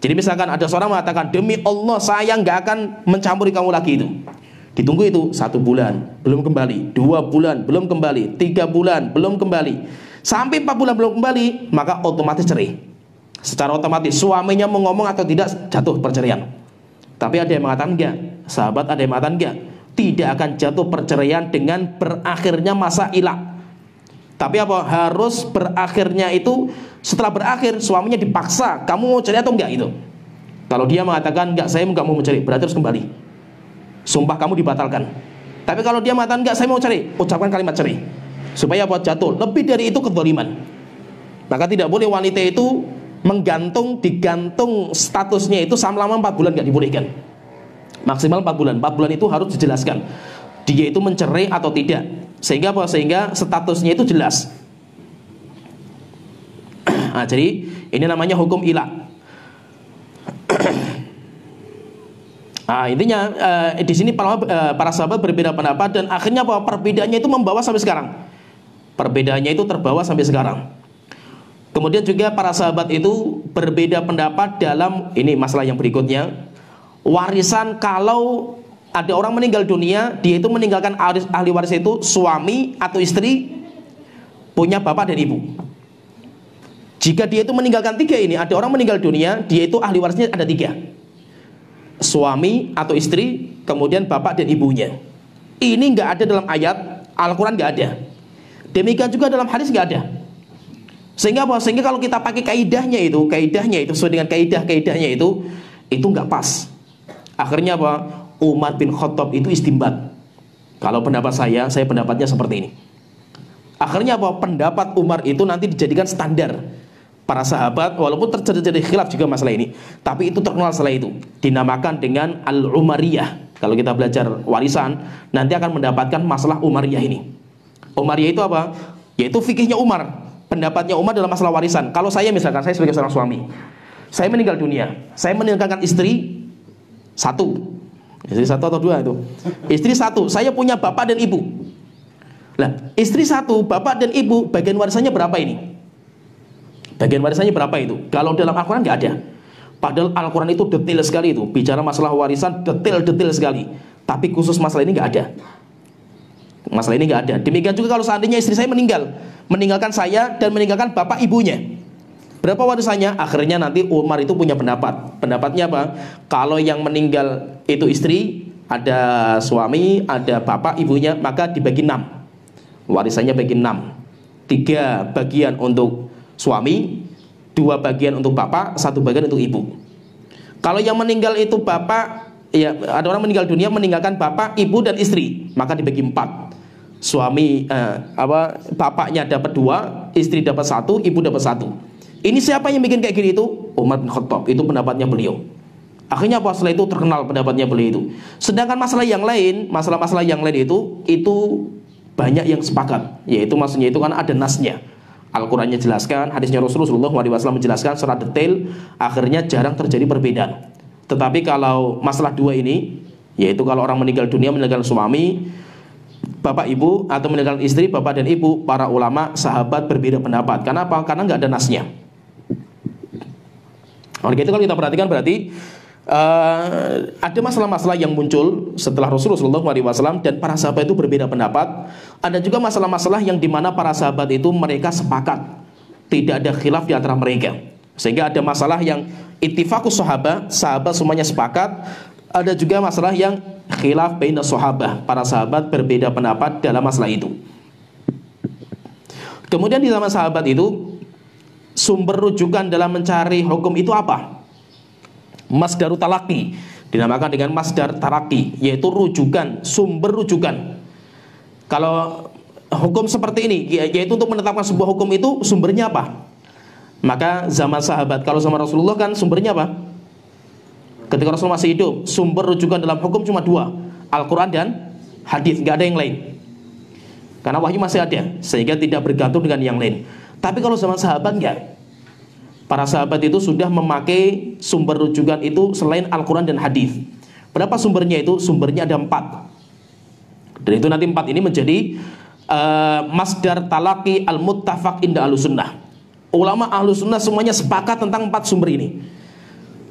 Jadi misalkan ada seorang mengatakan, demi Allah saya nggak akan mencampuri kamu lagi itu. Ditunggu itu satu bulan belum kembali, dua bulan belum kembali, tiga bulan belum kembali, sampai empat bulan belum kembali, maka otomatis cerai. Secara otomatis suaminya mau ngomong atau tidak jatuh perceraian. Tapi ada yang mengatakan enggak, sahabat ada yang mengatakan enggak, tidak akan jatuh perceraian dengan berakhirnya masa ilah. Tapi apa? Harus berakhirnya itu setelah berakhir suaminya dipaksa, kamu mau cerai atau enggak itu. Kalau dia mengatakan enggak, saya enggak mau mencerai, berarti harus kembali. Sumpah kamu dibatalkan. Tapi kalau dia mengatakan enggak, saya mau cerai, ucapkan kalimat cerai. Supaya apa? Jatuh. Lebih dari itu kezaliman. Maka tidak boleh wanita itu menggantung, digantung statusnya itu selama empat bulan, enggak dibolehkan. Maksimal empat bulan. empat bulan itu harus dijelaskan dia itu mencerai atau tidak. Sehingga apa? Sehingga statusnya itu jelas. Nah, jadi ini namanya hukum ilah. Nah, intinya uh, di sini para, uh, para sahabat berbeda pendapat dan akhirnya apa? Perbedaannya itu membawa sampai sekarang. Perbedaannya itu terbawa sampai sekarang. Kemudian juga para sahabat itu berbeda pendapat dalam ini masalah yang berikutnya. Warisan kalau ada orang meninggal dunia, dia itu meninggalkan ahli waris itu suami atau istri, punya bapak dan ibu. Jika dia itu meninggalkan tiga ini, ada orang meninggal dunia, dia itu ahli warisnya ada tiga, suami atau istri, kemudian bapak dan ibunya. Ini nggak ada dalam ayat Al-Quran, nggak ada. Demikian juga dalam hadis nggak ada. Sehingga apa? Sehingga kalau kita pakai kaidahnya itu, kaidahnya itu sesuai dengan kaidah-kaidahnya itu, itu nggak pas. Akhirnya apa? Umar bin Khattab itu istimbat. Kalau pendapat saya, saya pendapatnya seperti ini. Akhirnya apa? Pendapat Umar itu nanti dijadikan standar para sahabat, walaupun terjadi khilaf juga masalah ini, tapi itu terkenal setelah itu, dinamakan dengan Al-Umariyah. Kalau kita belajar warisan, nanti akan mendapatkan masalah Umariyah ini. Umariyah itu apa? Yaitu fikihnya Umar, pendapatnya Umar dalam masalah warisan. Kalau saya misalkan, saya sebagai seorang suami, saya meninggal dunia, saya meninggalkan istri satu, istri satu atau dua itu, istri satu, saya punya bapak dan ibu. Lah, istri satu, bapak dan ibu, bagian warisannya berapa ini? Bagian warisannya berapa itu? Kalau dalam Al-Quran nggak ada. Padahal Al-Quran itu detail sekali itu, bicara masalah warisan detail-detail sekali. Tapi khusus masalah ini nggak ada. Masalah ini nggak ada. Demikian juga kalau seandainya istri saya meninggal, meninggalkan saya dan meninggalkan bapak ibunya, berapa warisannya? Akhirnya nanti Umar itu punya pendapat. Pendapatnya apa? Kalau yang meninggal itu istri, ada suami, ada bapak ibunya, maka dibagi enam. Warisannya bagi enam. Tiga bagian untuk suami, dua bagian untuk bapak, satu bagian untuk ibu. Kalau yang meninggal itu bapak, ya ada orang meninggal dunia meninggalkan bapak, ibu dan istri, maka dibagi empat. Suami eh, apa? Bapaknya dapat dua, istri dapat satu, ibu dapat satu. Ini siapa yang bikin kayak gini itu? Umar bin Khattab. Itu pendapatnya beliau. Akhirnya apa? Setelah itu terkenal pendapatnya beliau itu. Sedangkan masalah yang lain, masalah-masalah yang lain itu, itu banyak yang sepakat. Yaitu maksudnya itu kan ada nasnya. Al-Qurannya jelaskan, hadisnya Rasulullah shallallahu alaihi wasallam menjelaskan secara detail. Akhirnya jarang terjadi perbedaan. Tetapi kalau masalah dua ini, yaitu kalau orang meninggal dunia, meninggalkan suami, bapak ibu, atau meninggalkan istri, bapak dan ibu, para ulama sahabat berbeda pendapat. Karena apa? Karena nggak ada nasnya. Oleh itu kalau kita perhatikan berarti uh, ada masalah-masalah yang muncul setelah Rasulullah shallallahu alaihi wasallam dan para sahabat itu berbeda pendapat. Ada juga masalah-masalah yang dimana para sahabat itu mereka sepakat, tidak ada khilaf di antara mereka. Sehingga ada masalah yang ittifaqus sahabat, sahabat semuanya sepakat. Ada juga masalah yang khilaf baina sahabat, para sahabat berbeda pendapat dalam masalah itu. Kemudian di zaman sahabat itu, sumber rujukan dalam mencari hukum itu apa? Masdaru talaqi, dinamakan dengan masdar taraqi, yaitu rujukan, sumber rujukan. Kalau hukum seperti ini, yaitu untuk menetapkan sebuah hukum itu sumbernya apa? Maka zaman sahabat, kalau zaman Rasulullah kan sumbernya apa? Ketika Rasul masih hidup, sumber rujukan dalam hukum cuma dua, Al-Quran dan hadis, nggak ada yang lain. Karena wahyu masih ada, sehingga tidak bergantung dengan yang lain. Tapi kalau zaman sahabat enggak. Para sahabat itu sudah memakai sumber rujukan itu selain Al-Quran dan hadis. Berapa sumbernya itu? Sumbernya ada empat. Dan itu nanti empat ini menjadi uh, masdar talaqi al-muttafaq inda ahlussunnah. Ulama ahlussunnah semuanya sepakat tentang empat sumber ini.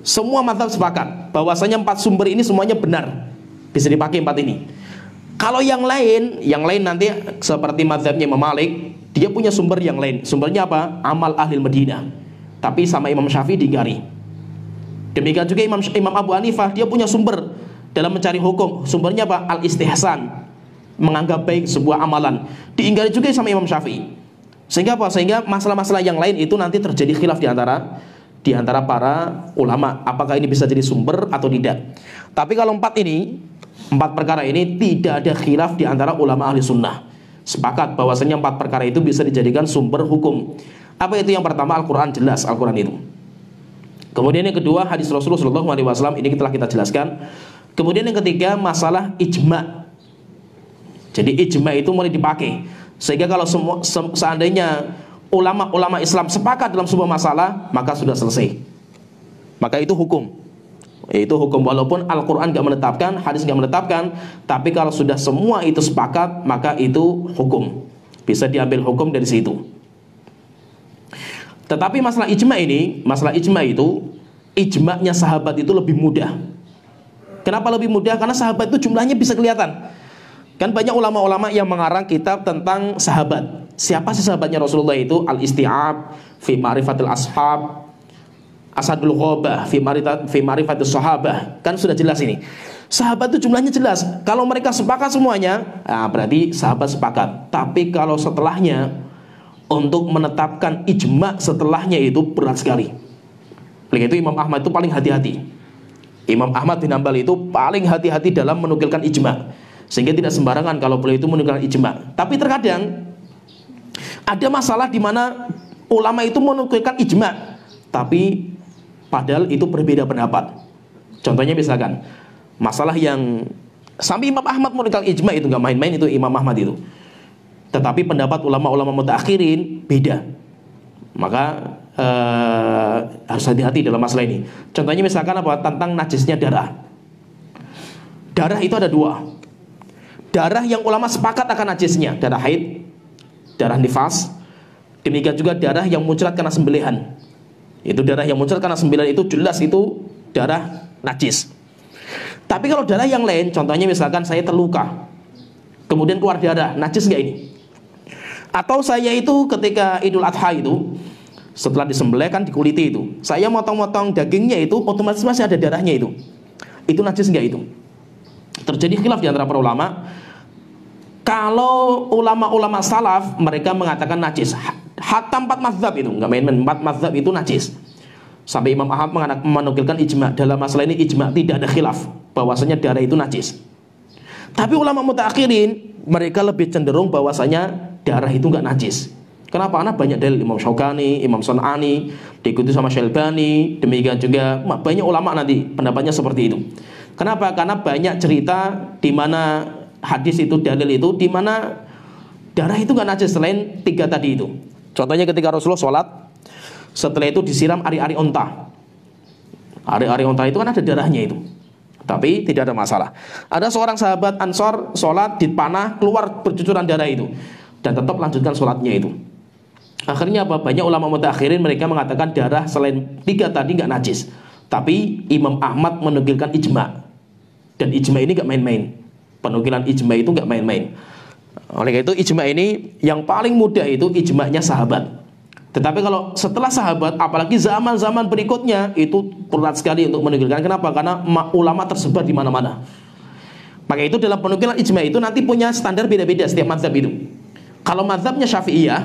Semua mazhab sepakat bahwasanya empat sumber ini semuanya benar, bisa dipakai empat ini. Kalau yang lain, yang lain nanti seperti mazhabnya Imam Malik, dia punya sumber yang lain. Sumbernya apa? Amal ahli Madinah. Tapi sama Imam Syafi'i diingkari. Demikian juga Imam Imam Abu Hanifah, dia punya sumber dalam mencari hukum. Sumbernya apa? Al-istihsan, menganggap baik sebuah amalan. Diingkari juga sama Imam Syafi'i. Sehingga apa? Sehingga masalah-masalah yang lain itu nanti terjadi khilaf di antara di antara para ulama, apakah ini bisa jadi sumber atau tidak. Tapi kalau empat ini, empat perkara ini tidak ada khilaf di antara ulama ahli sunnah. Sepakat bahwasanya empat perkara itu bisa dijadikan sumber hukum. Apa itu? Yang pertama, Al-Quran, jelas Al-Quran itu. Kemudian yang kedua, hadis Rasulullah shallallahu alaihi wasallam, ini telah kita jelaskan. Kemudian yang ketiga, masalah ijma. Jadi ijma itu mulai dipakai. Sehingga kalau semua, se seandainya ulama-ulama Islam sepakat dalam sebuah masalah, maka sudah selesai. Maka itu hukum. Itu hukum walaupun Al-Quran gak menetapkan, hadis gak menetapkan. Tapi kalau sudah semua itu sepakat, maka itu hukum. Bisa diambil hukum dari situ. Tetapi masalah ijma ini, masalah ijma itu, ijma'nya sahabat itu lebih mudah. Kenapa lebih mudah? Karena sahabat itu jumlahnya bisa kelihatan. Kan banyak ulama-ulama yang mengarang kitab tentang sahabat. Siapa sih sahabatnya Rasulullah itu? Al-Isti'ab fi ma'rifatil ashab, Asadul Ghobah fi ma'rifatil sahabah. Kan sudah jelas ini. Sahabat itu jumlahnya jelas. Kalau mereka sepakat semuanya, nah berarti sahabat sepakat. Tapi kalau setelahnya, untuk menetapkan ijma setelahnya itu berat sekali. Oleh itu Imam Ahmad itu paling hati-hati. Imam Ahmad bin Hanbal itu paling hati-hati dalam menukilkan ijma. Sehingga tidak sembarangan kalau beliau itu menukilkan ijma. Tapi terkadang ada masalah di mana ulama itu menukilkan ijma, tapi padahal itu berbeda pendapat. Contohnya misalkan masalah yang sampai Imam Ahmad menukilkan ijma, itu nggak main-main itu Imam Ahmad itu. Tetapi pendapat ulama-ulama mutaakhirin beda. Maka uh, harus hati-hati dalam masalah ini. Contohnya misalkan apa? Tentang najisnya darah. Darah itu ada dua. Darah yang ulama sepakat akan najisnya, darah haid, darah nifas. Demikian juga darah yang muncrat karena sembelihan. Itu darah yang muncrat karena sembelihan itu jelas itu darah najis. Tapi kalau darah yang lain, contohnya misalkan saya terluka, kemudian keluar darah, najis nggak ini? Atau saya itu ketika Idul Adha itu, setelah disembelih kan dikuliti itu, saya motong-motong dagingnya itu, otomatis masih ada darahnya itu. Itu najis nggak itu? Terjadi khilaf di antara para ulama. Kalau ulama-ulama salaf, mereka mengatakan najis. Hatta empat mazhab itu, nggak main-main, empat mazhab itu najis. Sampai Imam Ahmad menukilkan ijma. Dalam masalah ini ijma, tidak ada khilaf bahwasanya darah itu najis. Tapi ulama mutaakhirin, mereka lebih cenderung bahwasanya darah itu nggak najis. Kenapa? Karena banyak dalil Imam Syaukani, Imam Sun'ani, diikuti sama Syalbani, demikian juga banyak ulama nanti pendapatnya seperti itu. Kenapa? Karena banyak cerita di mana hadis itu, dalil itu, di mana darah itu nggak najis selain tiga tadi itu. Contohnya ketika Rasulullah sholat, setelah itu disiram ari-ari onta. Ari-ari onta itu kan ada darahnya itu, tapi tidak ada masalah. Ada seorang sahabat Ansor sholat di panah, keluar bercucuran darah itu, dan tetap lanjutkan sholatnya itu. Akhirnya apa? Banyak ulama mutakhirin mereka mengatakan darah selain tiga tadi nggak najis. Tapi Imam Ahmad menukilkan ijma, dan ijma ini nggak main-main. Penukilan ijma itu nggak main-main. Oleh itu ijma ini yang paling mudah itu ijma'nya sahabat. Tetapi kalau setelah sahabat, apalagi zaman-zaman berikutnya, itu berat sekali untuk menukilkan. Kenapa? Karena ulama tersebar di mana-mana. Maka itu dalam penukilan ijma itu nanti punya standar beda-beda setiap mazhab itu. Kalau mazhabnya Syafi'iyah,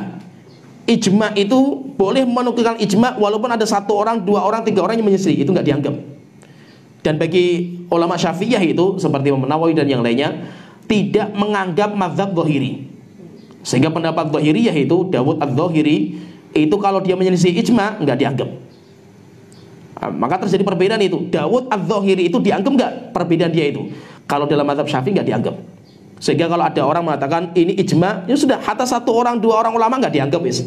ijma itu boleh menukilkan ijma walaupun ada satu orang, dua orang, tiga orang yang menyelisih, itu nggak dianggap. Dan bagi ulama Syafi'iyah itu seperti Imam Nawawi dan yang lainnya, tidak menganggap mazhab Dhahiri. Sehingga pendapat Dhahiriyah itu, Dawud Adz-Dhahiri, itu kalau dia menyelisih ijma nggak dianggap. Nah, maka terjadi perbedaan itu. Dawud Adz-Dhahiri itu dianggap nggak perbedaan dia itu? Kalau dalam mazhab Syafi'i nggak dianggap. Sehingga kalau ada orang mengatakan ini ijma, ya sudah, hatta satu orang, dua orang ulama nggak dianggap, wis.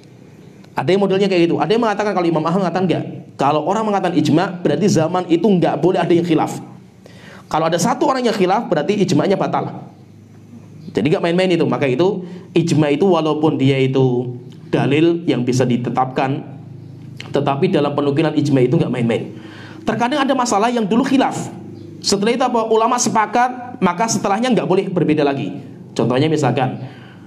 Ada yang modelnya kayak gitu. Ada yang mengatakan, kalau Imam Ahmad mengatakan enggak. Kalau orang mengatakan ijma, berarti zaman itu nggak boleh ada yang khilaf. Kalau ada satu orang yang khilaf, berarti ijma'nya batal. Jadi nggak main-main itu. Maka itu ijma itu walaupun dia itu dalil yang bisa ditetapkan, tetapi dalam penukilan ijma itu nggak main-main. Terkadang ada masalah yang dulu khilaf, setelah itu apa? Ulama sepakat, maka setelahnya nggak boleh berbeda lagi. Contohnya misalkan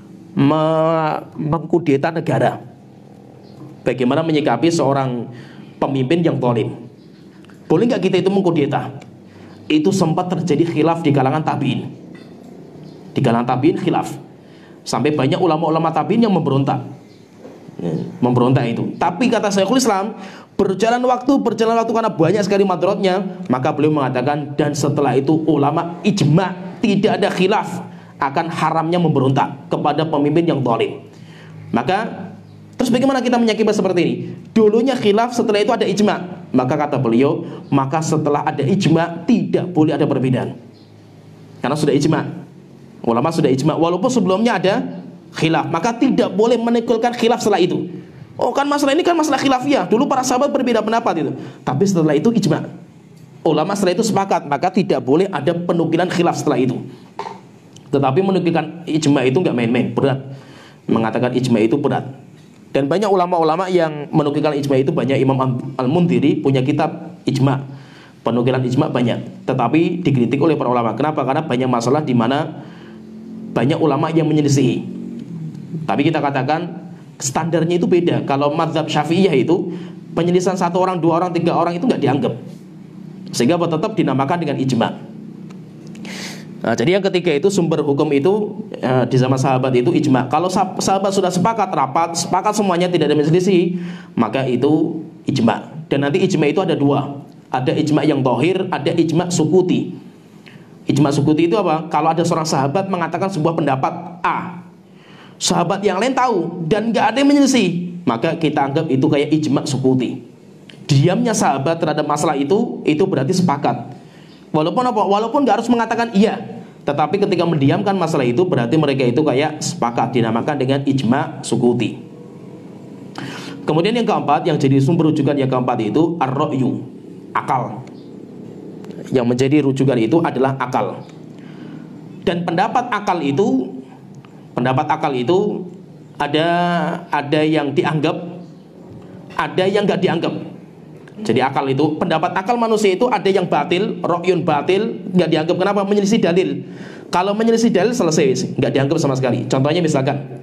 me- mengkudeta negara. Bagaimana menyikapi seorang pemimpin yang zalim? Boleh nggak kita itu mengkudeta? Itu sempat terjadi khilaf di kalangan tabiin. Di kalangan tabiin khilaf. Sampai banyak ulama-ulama tabiin yang memberontak. Memberontak itu. Tapi kata Syekhul Islam, berjalan waktu, berjalan waktu karena banyak sekali madorotnya, maka beliau mengatakan, dan setelah itu ulama ijma, tidak ada khilaf akan haramnya memberontak kepada pemimpin yang zalim. Maka terus bagaimana kita menyikapi seperti ini? Dulunya khilaf, setelah itu ada ijma. Maka kata beliau, maka setelah ada ijma tidak boleh ada perbedaan. Karena sudah ijma. Ulama sudah ijma, walaupun sebelumnya ada khilaf, maka tidak boleh menikulkan khilaf setelah itu. Oh kan masalah ini kan masalah khilafiyah, dulu para sahabat berbeda pendapat itu. Tapi setelah itu ijma. Ulama setelah itu sepakat, maka tidak boleh ada penukilan khilaf setelah itu. Tetapi menukilkan ijma itu nggak main-main, berat. Mengatakan ijma itu berat. Dan banyak ulama-ulama yang menukilkan ijma itu banyak. Imam Al-Mundhiri punya kitab ijma, penukilan ijma banyak, tetapi dikritik oleh para ulama. Kenapa? Karena banyak masalah di mana banyak ulama yang menyelisihi. Tapi kita katakan standarnya itu beda. Kalau mazhab Syafi'iyah itu penyelisihan satu orang, dua orang, tiga orang itu nggak dianggap, sehingga tetap dinamakan dengan ijma. Nah, jadi yang ketiga itu sumber hukum itu eh, di zaman sahabat itu ijma. Kalau sahabat sudah sepakat rapat, sepakat semuanya tidak ada menyelisih, maka itu ijma. Dan nanti ijma itu ada dua. Ada ijma yang zahir, ada ijma sukuti. Ijma sukuti itu apa? Kalau ada seorang sahabat mengatakan sebuah pendapat A, sahabat yang lain tahu dan nggak ada yang menyelisih, maka kita anggap itu kayak ijma sukuti. Diamnya sahabat terhadap masalah itu, itu berarti sepakat. Walaupun apa? Walaupun nggak harus mengatakan iya, tetapi ketika mendiamkan masalah itu berarti mereka itu kayak sepakat, dinamakan dengan ijma sukuti. Kemudian yang keempat, yang jadi sumber rujukan yang keempat itu ar-ra'yu, akal. Yang menjadi rujukan itu adalah akal. Dan pendapat akal itu, pendapat akal itu ada ada yang dianggap, ada yang nggak dianggap. Jadi akal itu, pendapat akal manusia itu ada yang batil, ra'yun batil, nggak dianggap. Kenapa? Menyelisih dalil. Kalau menyelisih dalil selesai, nggak dianggap sama sekali. Contohnya misalkan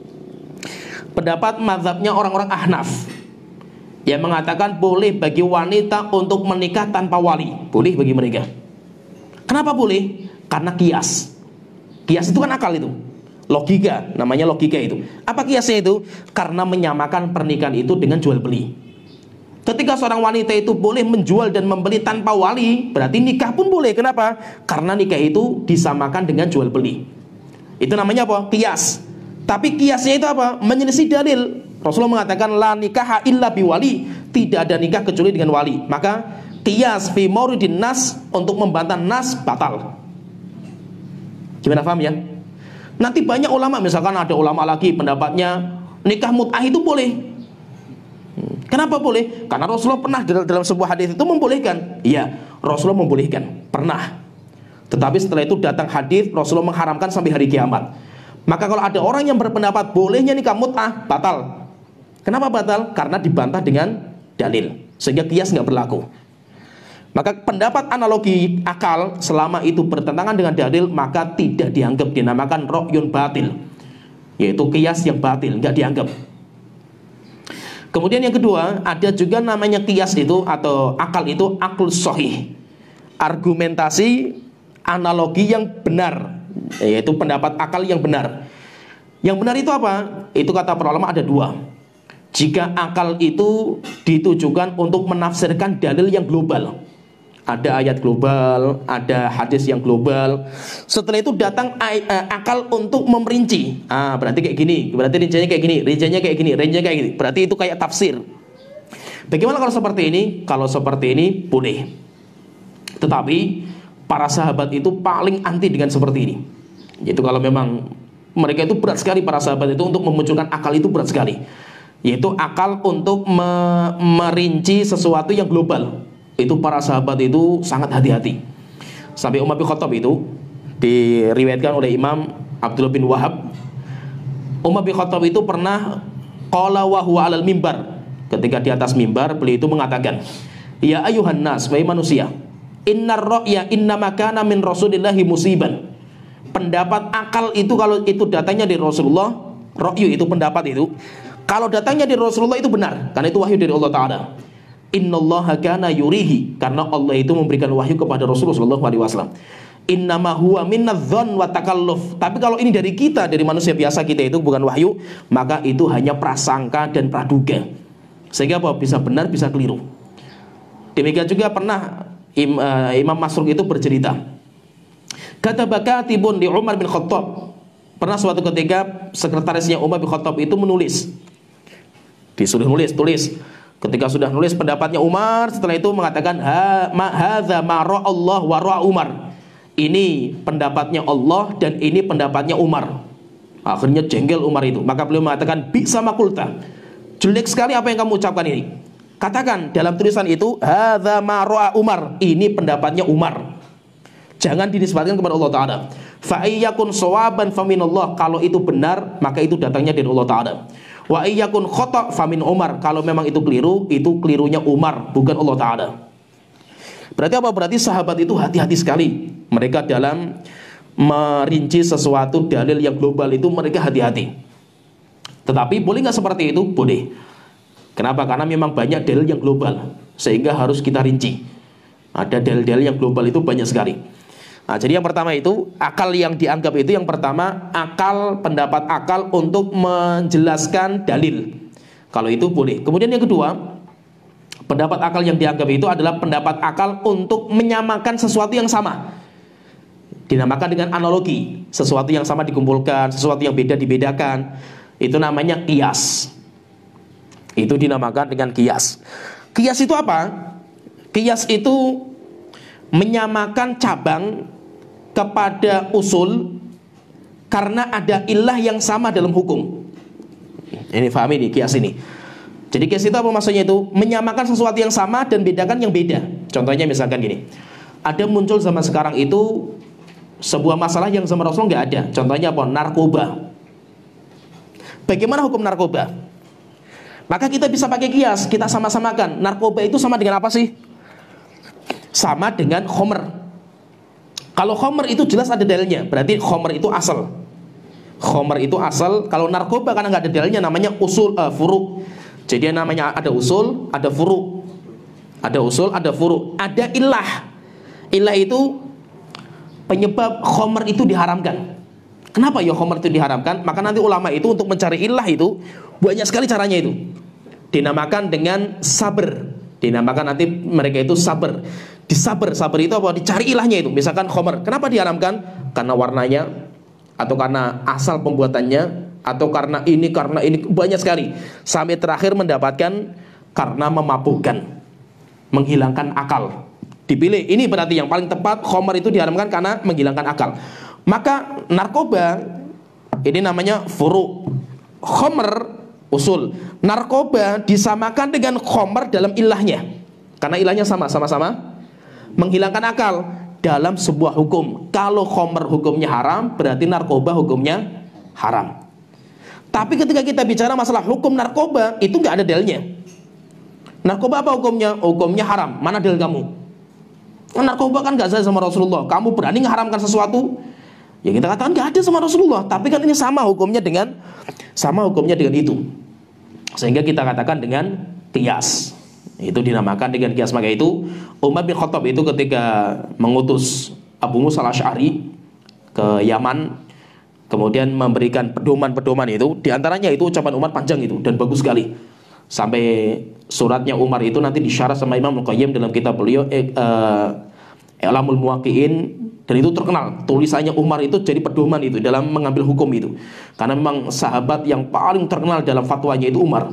pendapat mazhabnya orang-orang Ahnaf yang mengatakan boleh bagi wanita untuk menikah tanpa wali, boleh bagi mereka. Kenapa boleh? Karena kias. Kias itu kan akal itu, logika, namanya logika itu. Apa kiasnya itu? Karena menyamakan pernikahan itu dengan jual beli. Ketika seorang wanita itu boleh menjual dan membeli tanpa wali, berarti nikah pun boleh. Kenapa? Karena nikah itu disamakan dengan jual beli. Itu namanya apa? Kias. Tapi kiasnya itu apa? Menyelisih dalil. Rasulullah mengatakan la nikaha illa biwali, tidak ada nikah kecuali dengan wali. Maka kias fi mauridin nas, untuk membantah nas batal. Gimana, paham ya? Nanti banyak ulama, misalkan ada ulama lagi pendapatnya nikah mut'ah itu boleh. Kenapa boleh? Karena Rasulullah pernah dalam, dalam sebuah hadis itu membolehkan. Iya, Rasulullah membolehkan, pernah. Tetapi setelah itu datang hadis Rasulullah mengharamkan sampai hari kiamat. Maka kalau ada orang yang berpendapat bolehnya nikah mut'ah, batal. Kenapa batal? Karena dibantah dengan dalil, sehingga kias nggak berlaku. Maka pendapat analogi akal selama itu bertentangan dengan dalil, maka tidak dianggap, dinamakan ra'yun batil, yaitu kias yang batil, nggak dianggap. Kemudian yang kedua, ada juga namanya kias itu atau akal itu akal sahih, argumentasi analogi yang benar, yaitu pendapat akal yang benar. Yang benar itu apa? Itu kata para ulama ada dua. Jika akal itu ditujukan untuk menafsirkan dalil yang global, ada ayat global, ada hadis yang global. Setelah itu datang akal untuk memperinci. Ah, berarti kayak gini, berarti rinciannya kayak gini, rinciannya kayak gini, rinciannya kayak gini. Berarti itu kayak tafsir. Bagaimana kalau seperti ini? Kalau seperti ini boleh. Tetapi para sahabat itu paling anti dengan seperti ini. Yaitu kalau memang mereka itu berat sekali, para sahabat itu untuk memunculkan akal itu berat sekali. Yaitu akal untuk me merinci sesuatu yang global. Itu para sahabat itu sangat hati-hati. Sampai Umar bin Khattab itu diriwayatkan oleh Imam Abdullah bin Wahab, Umar bin Khattab itu pernah qala wa huwa alal mimbar, ketika di atas mimbar beliau itu mengatakan, Ya ayuhan nas, wahai manusia, innar ra'ya innama kana min rasulillahi musiban. Pendapat akal itu kalau itu datangnya dari Rasulullah, ra'yu itu pendapat itu, kalau datangnya dari Rasulullah itu benar, karena itu wahyu dari Allah Ta'ala. Innallaha kana yurihi, karena Allah itu memberikan wahyu kepada Rasulullah sallallahu alaihi wasallam. Innama huwa minadh-dhon wa takalluf. Tapi kalau ini dari kita, dari manusia biasa kita, itu bukan wahyu, maka itu hanya prasangka dan praduga. Sehingga apa? Bisa benar, bisa keliru. Demikian juga pernah Im, uh, Imam Masruq itu bercerita, kata bakatibun di Umar bin Khattab. Pernah suatu ketika sekretarisnya Umar bin Khattab itu menulis, disuruh nulis, tulis. Ketika sudah nulis pendapatnya Umar, setelah itu mengatakan, ha ma hadza ma ra'a Allah wa ra'a Umar. Ini pendapatnya Allah dan ini pendapatnya Umar. Akhirnya jengkel Umar itu. Maka beliau mengatakan, bi sama kulta. Jelek sekali apa yang kamu ucapkan ini. Katakan dalam tulisan itu, hadza ma ra'a Umar. Ini pendapatnya Umar. Jangan dinisbatkan kepada Allah Ta'ala. Fa iyyakun shawaban faminallah. Kalau itu benar, maka itu datangnya dari Allah Ta'ala. Wa iyyakun khata' famin Umar. Kalau memang itu keliru, itu kelirunya Umar, bukan Allah Ta'ala. Berarti apa? Berarti sahabat itu hati-hati sekali. Mereka dalam merinci sesuatu dalil yang global itu mereka hati-hati. Tetapi boleh nggak seperti itu? Boleh. Kenapa? Karena memang banyak dalil yang global, sehingga harus kita rinci. Ada dalil-dalil yang global itu banyak sekali. Nah, jadi yang pertama itu, akal yang dianggap itu yang pertama, akal, pendapat akal untuk menjelaskan dalil. Kalau itu boleh. Kemudian yang kedua, pendapat akal yang dianggap itu adalah pendapat akal untuk menyamakan sesuatu yang sama. Dinamakan dengan analogi. Sesuatu yang sama dikumpulkan, sesuatu yang beda dibedakan. Itu namanya qiyas. Itu dinamakan dengan qiyas. Qiyas itu apa? Qiyas itu menyamakan cabang kepada usul karena ada ilah yang sama dalam hukum. Ini paham ini qiyas ini. Jadi qiyas itu apa maksudnya itu? Menyamakan sesuatu yang sama dan bedakan yang beda. Contohnya misalkan gini. Ada muncul zaman sekarang itu sebuah masalah yang zaman Rasul nggak ada. Contohnya apa? Narkoba. Bagaimana hukum narkoba? Maka kita bisa pakai qiyas, kita sama-samakan. Narkoba itu sama dengan apa sih? Sama dengan khomer. Kalau khomer itu jelas ada dalilnya, berarti khomer itu asal. Khomer itu asal. Kalau narkoba karena nggak ada dalilnya namanya usul uh, furu. Jadi namanya ada usul, ada furu. Ada usul, ada furu. Ada ilah. Ilah itu penyebab khomer itu diharamkan. Kenapa ya khomer itu diharamkan? Maka nanti ulama itu untuk mencari ilah itu banyak sekali caranya itu. Dinamakan dengan sabar. Dinamakan nanti mereka itu sabar. Disabar, sabar itu apa? Dicari ilahnya itu. Misalkan khomer, kenapa diharamkan? Karena warnanya, atau karena asal pembuatannya, atau karena ini, karena ini, banyak sekali. Sampai terakhir mendapatkan karena memabukkan, menghilangkan akal. Dipilih, ini berarti yang paling tepat. Khomer itu diharamkan karena menghilangkan akal. Maka narkoba ini namanya furu. Khomer usul. Narkoba disamakan dengan khomer dalam ilahnya, karena ilahnya sama, sama-sama menghilangkan akal dalam sebuah hukum. Kalau khomer hukumnya haram, berarti narkoba hukumnya haram. Tapi ketika kita bicara masalah hukum narkoba, itu nggak ada dalilnya. Narkoba apa hukumnya? Hukumnya haram. Mana dalil kamu? Narkoba kan nggak sesuai sama Rasulullah. Kamu berani mengharamkan sesuatu? Ya kita katakan nggak ada sama Rasulullah. Tapi kan ini sama hukumnya dengan sama hukumnya dengan itu. Sehingga kita katakan dengan qiyas. Itu dinamakan dengan qiyas. Maka itu Umar bin Khattab itu ketika mengutus Abu Musa al-Asy'ari ke Yaman, kemudian memberikan pedoman-pedoman itu, diantaranya itu ucapan Umar panjang itu dan bagus sekali. Sampai suratnya Umar itu nanti disyarah sama Imam Al-Qayyim dalam kitab beliau eh, uh, I'lamul Muwaqqi'in, dan itu terkenal. Tulisannya Umar itu jadi pedoman itu dalam mengambil hukum itu. Karena memang sahabat yang paling terkenal dalam fatwanya itu Umar.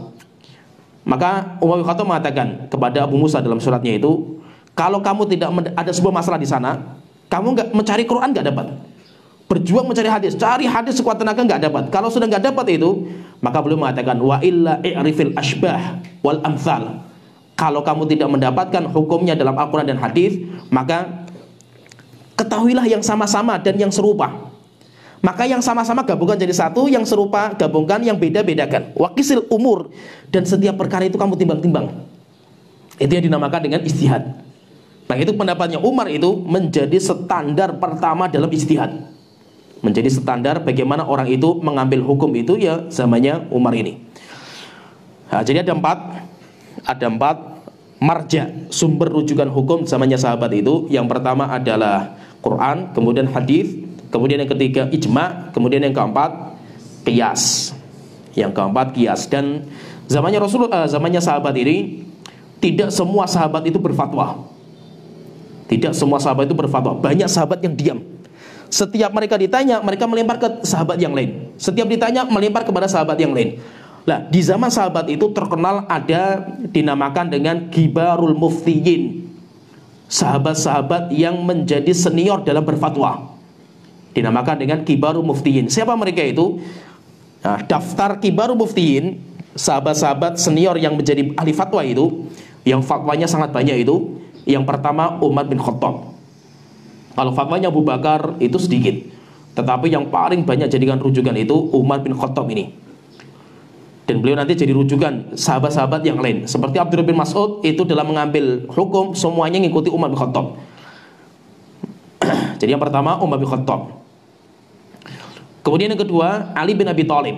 Maka Umar bin Khattab mengatakan kepada Abu Musa dalam suratnya itu, kalau kamu tidak ada sebuah masalah di sana, kamu nggak mencari Quran nggak dapat. Berjuang mencari hadis, cari hadis sekuat tenaga nggak dapat. Kalau sudah nggak dapat itu, maka beliau mengatakan wa illa i'rifil ashbah wal amthal. Kalau kamu tidak mendapatkan hukumnya dalam Al-Quran dan hadis, maka ketahuilah yang sama-sama dan yang serupa. Maka yang sama-sama gabungkan jadi satu, yang serupa gabungkan, yang beda bedakan. Wakisil umur, dan setiap perkara itu kamu timbang-timbang. Itu yang dinamakan dengan ijtihad. Nah, itu pendapatnya Umar itu menjadi standar pertama dalam ijtihad. Menjadi standar bagaimana orang itu mengambil hukum itu ya zamannya Umar ini. Nah, jadi ada empat, ada empat marja, sumber rujukan hukum zamannya sahabat itu. Yang pertama adalah Quran, kemudian hadis, kemudian yang ketiga ijma, kemudian yang keempat qiyas. Yang keempat qiyas. Dan zamannya Rasulullah, zamannya sahabat ini tidak semua sahabat itu berfatwa. Tidak semua sahabat itu berfatwa. Banyak sahabat yang diam. Setiap mereka ditanya, mereka melempar ke sahabat yang lain. Setiap ditanya, melempar kepada sahabat yang lain. Nah, di zaman sahabat itu terkenal ada dinamakan dengan kibarul muftiyin. Sahabat-sahabat yang menjadi senior dalam berfatwa. Dinamakan dengan kibarul muftiyin. Siapa mereka itu? Nah, daftar kibarul muftiyin, sahabat-sahabat senior yang menjadi ahli fatwa itu, yang fatwanya sangat banyak itu, yang pertama Umar bin Khattab. Kalau fatwanya Abu Bakar itu sedikit, tetapi yang paling banyak jadikan rujukan itu Umar bin Khattab ini. Dan beliau nanti jadi rujukan sahabat-sahabat yang lain. Seperti Abdullah bin Mas'ud itu dalam mengambil hukum semuanya mengikuti Umar bin Khattab. Jadi yang pertama Umar bin Khattab. Kemudian yang kedua Ali bin Abi Thalib.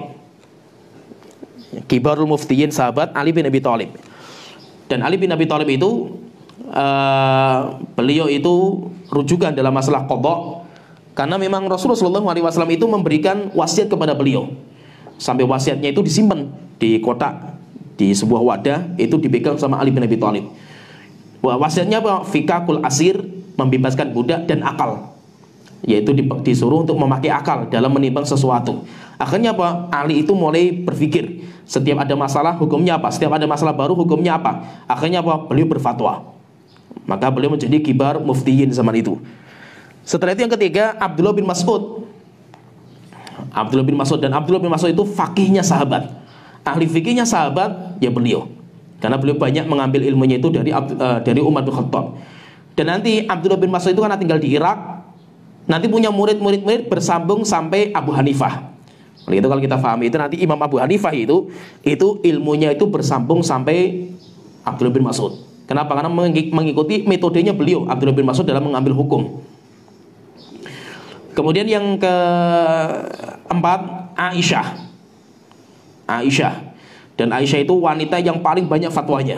Kibarul muftiyin sahabat Ali bin Abi Thalib. Dan Ali bin Abi Thalib itu uh, beliau itu rujukan dalam masalah qadha, karena memang Rasulullah shallallahu alaihi wasallam itu memberikan wasiat kepada beliau. Sampai wasiatnya itu disimpan di kotak, di sebuah wadah, itu dipegang sama Ali bin Abi Thalib. Wasiatnya apa? Fikakul asir, membebaskan budak, dan akal, yaitu disuruh untuk memakai akal dalam menimbang sesuatu. Akhirnya apa? Ali itu mulai berpikir, setiap ada masalah hukumnya apa? Setiap ada masalah baru hukumnya apa? Akhirnya apa? Beliau berfatwa. Maka beliau menjadi kibar muftiyin zaman itu. Setelah itu yang ketiga Abdullah bin Mas'ud. Abdullah bin Mas'ud, dan Abdullah bin Mas'ud itu fakihnya sahabat. Ahli fikihnya sahabat ya beliau. Karena beliau banyak mengambil ilmunya itu dari uh, dari Umar bin Khattab. Dan nanti Abdullah bin Mas'ud itu karena tinggal di Irak, nanti punya murid-murid-murid bersambung sampai Abu Hanifah. Kalau itu kalau kita pahami itu nanti Imam Abu Hanifah itu itu ilmunya itu bersambung sampai Abdullah bin Mas'ud. Kenapa? Karena mengikuti metodenya beliau Abdullah bin Mas'ud dalam mengambil hukum. Kemudian yang keempat Aisyah. Aisyah. Dan Aisyah itu wanita yang paling banyak fatwanya.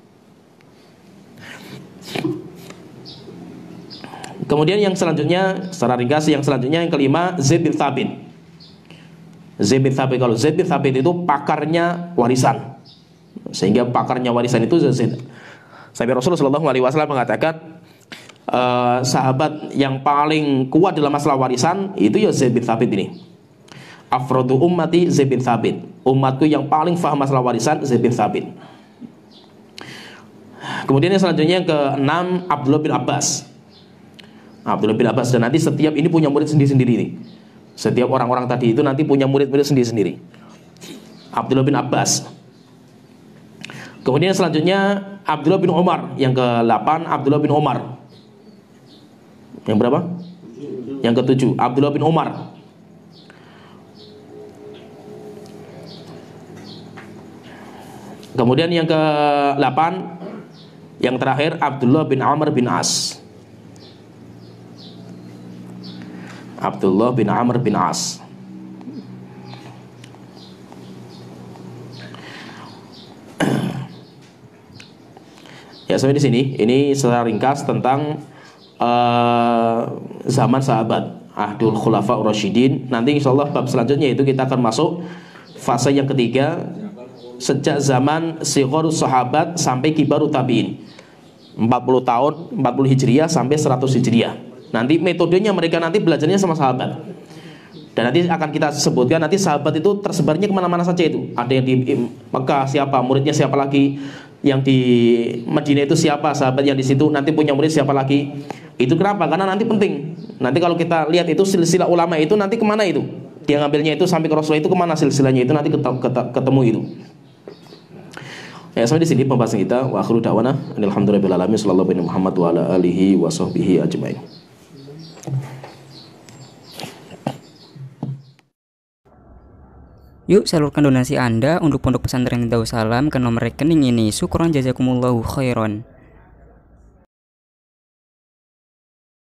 Kemudian yang selanjutnya secara ringkas yang selanjutnya yang kelima Zaid bin Thabit. Zaid bin Thabit, kalau Zaid bin Thabit itu pakarnya warisan. Sehingga pakarnya warisan itu Zaid. Sampai Rasulullah shallallahu alaihi wasallam mengatakan uh, sahabat yang paling kuat dalam masalah warisan itu ya Zaid bin Thabit ini. Afrodu ummati Zaid bin Thabit. Umatku yang paling faham masalah warisan Zaid bin Thabit. Kemudian yang selanjutnya yang keenam Abdullah bin Abbas. Abdullah bin Abbas, dan nanti setiap ini punya murid sendiri-sendiri nih. Setiap orang-orang tadi itu nanti punya murid-murid sendiri-sendiri. Abdullah bin Abbas. Kemudian selanjutnya Abdullah bin Umar. Yang ke delapan Abdullah bin Umar. Yang berapa? Yang ketujuh Abdullah bin Umar. Kemudian yang ke delapan, yang terakhir Abdullah bin Amr bin As. Abdullah bin Amr bin As. Ya, sampai di sini ini secara ringkas tentang uh, zaman sahabat Ahdul Khulafa Rasyidin. Nanti insyaallah bab selanjutnya itu kita akan masuk fase yang ketiga, sejak zaman Sigharus Sahabat sampai Kibarut Tabi'in, empat puluh tahun, empat puluh Hijriah sampai seratus Hijriah. Nanti metodenya mereka nanti belajarnya sama sahabat. Dan nanti akan kita sebutkan nanti sahabat itu tersebarnya kemana-mana saja itu. Ada yang di Mekah siapa, muridnya siapa lagi. Yang di Madinah itu siapa, sahabat yang di situ nanti punya murid siapa lagi. Itu kenapa? Karena nanti penting. Nanti kalau kita lihat itu silsilah ulama itu nanti kemana itu. Dia ngambilnya itu sampai ke Rasulullah itu kemana silsilahnya itu nanti ketemu itu. Ya, sampai di sini pembahasan kita. Wa akhiru da'wana alhamdulillahirabbil alamin sallallahu alaihi Muhammad wa ala alihi wa sahbihi ajmain. Yuk salurkan donasi Anda untuk Pondok Pesantren Darussalam ke nomor rekening ini. Syukron jazakumullahu khairan.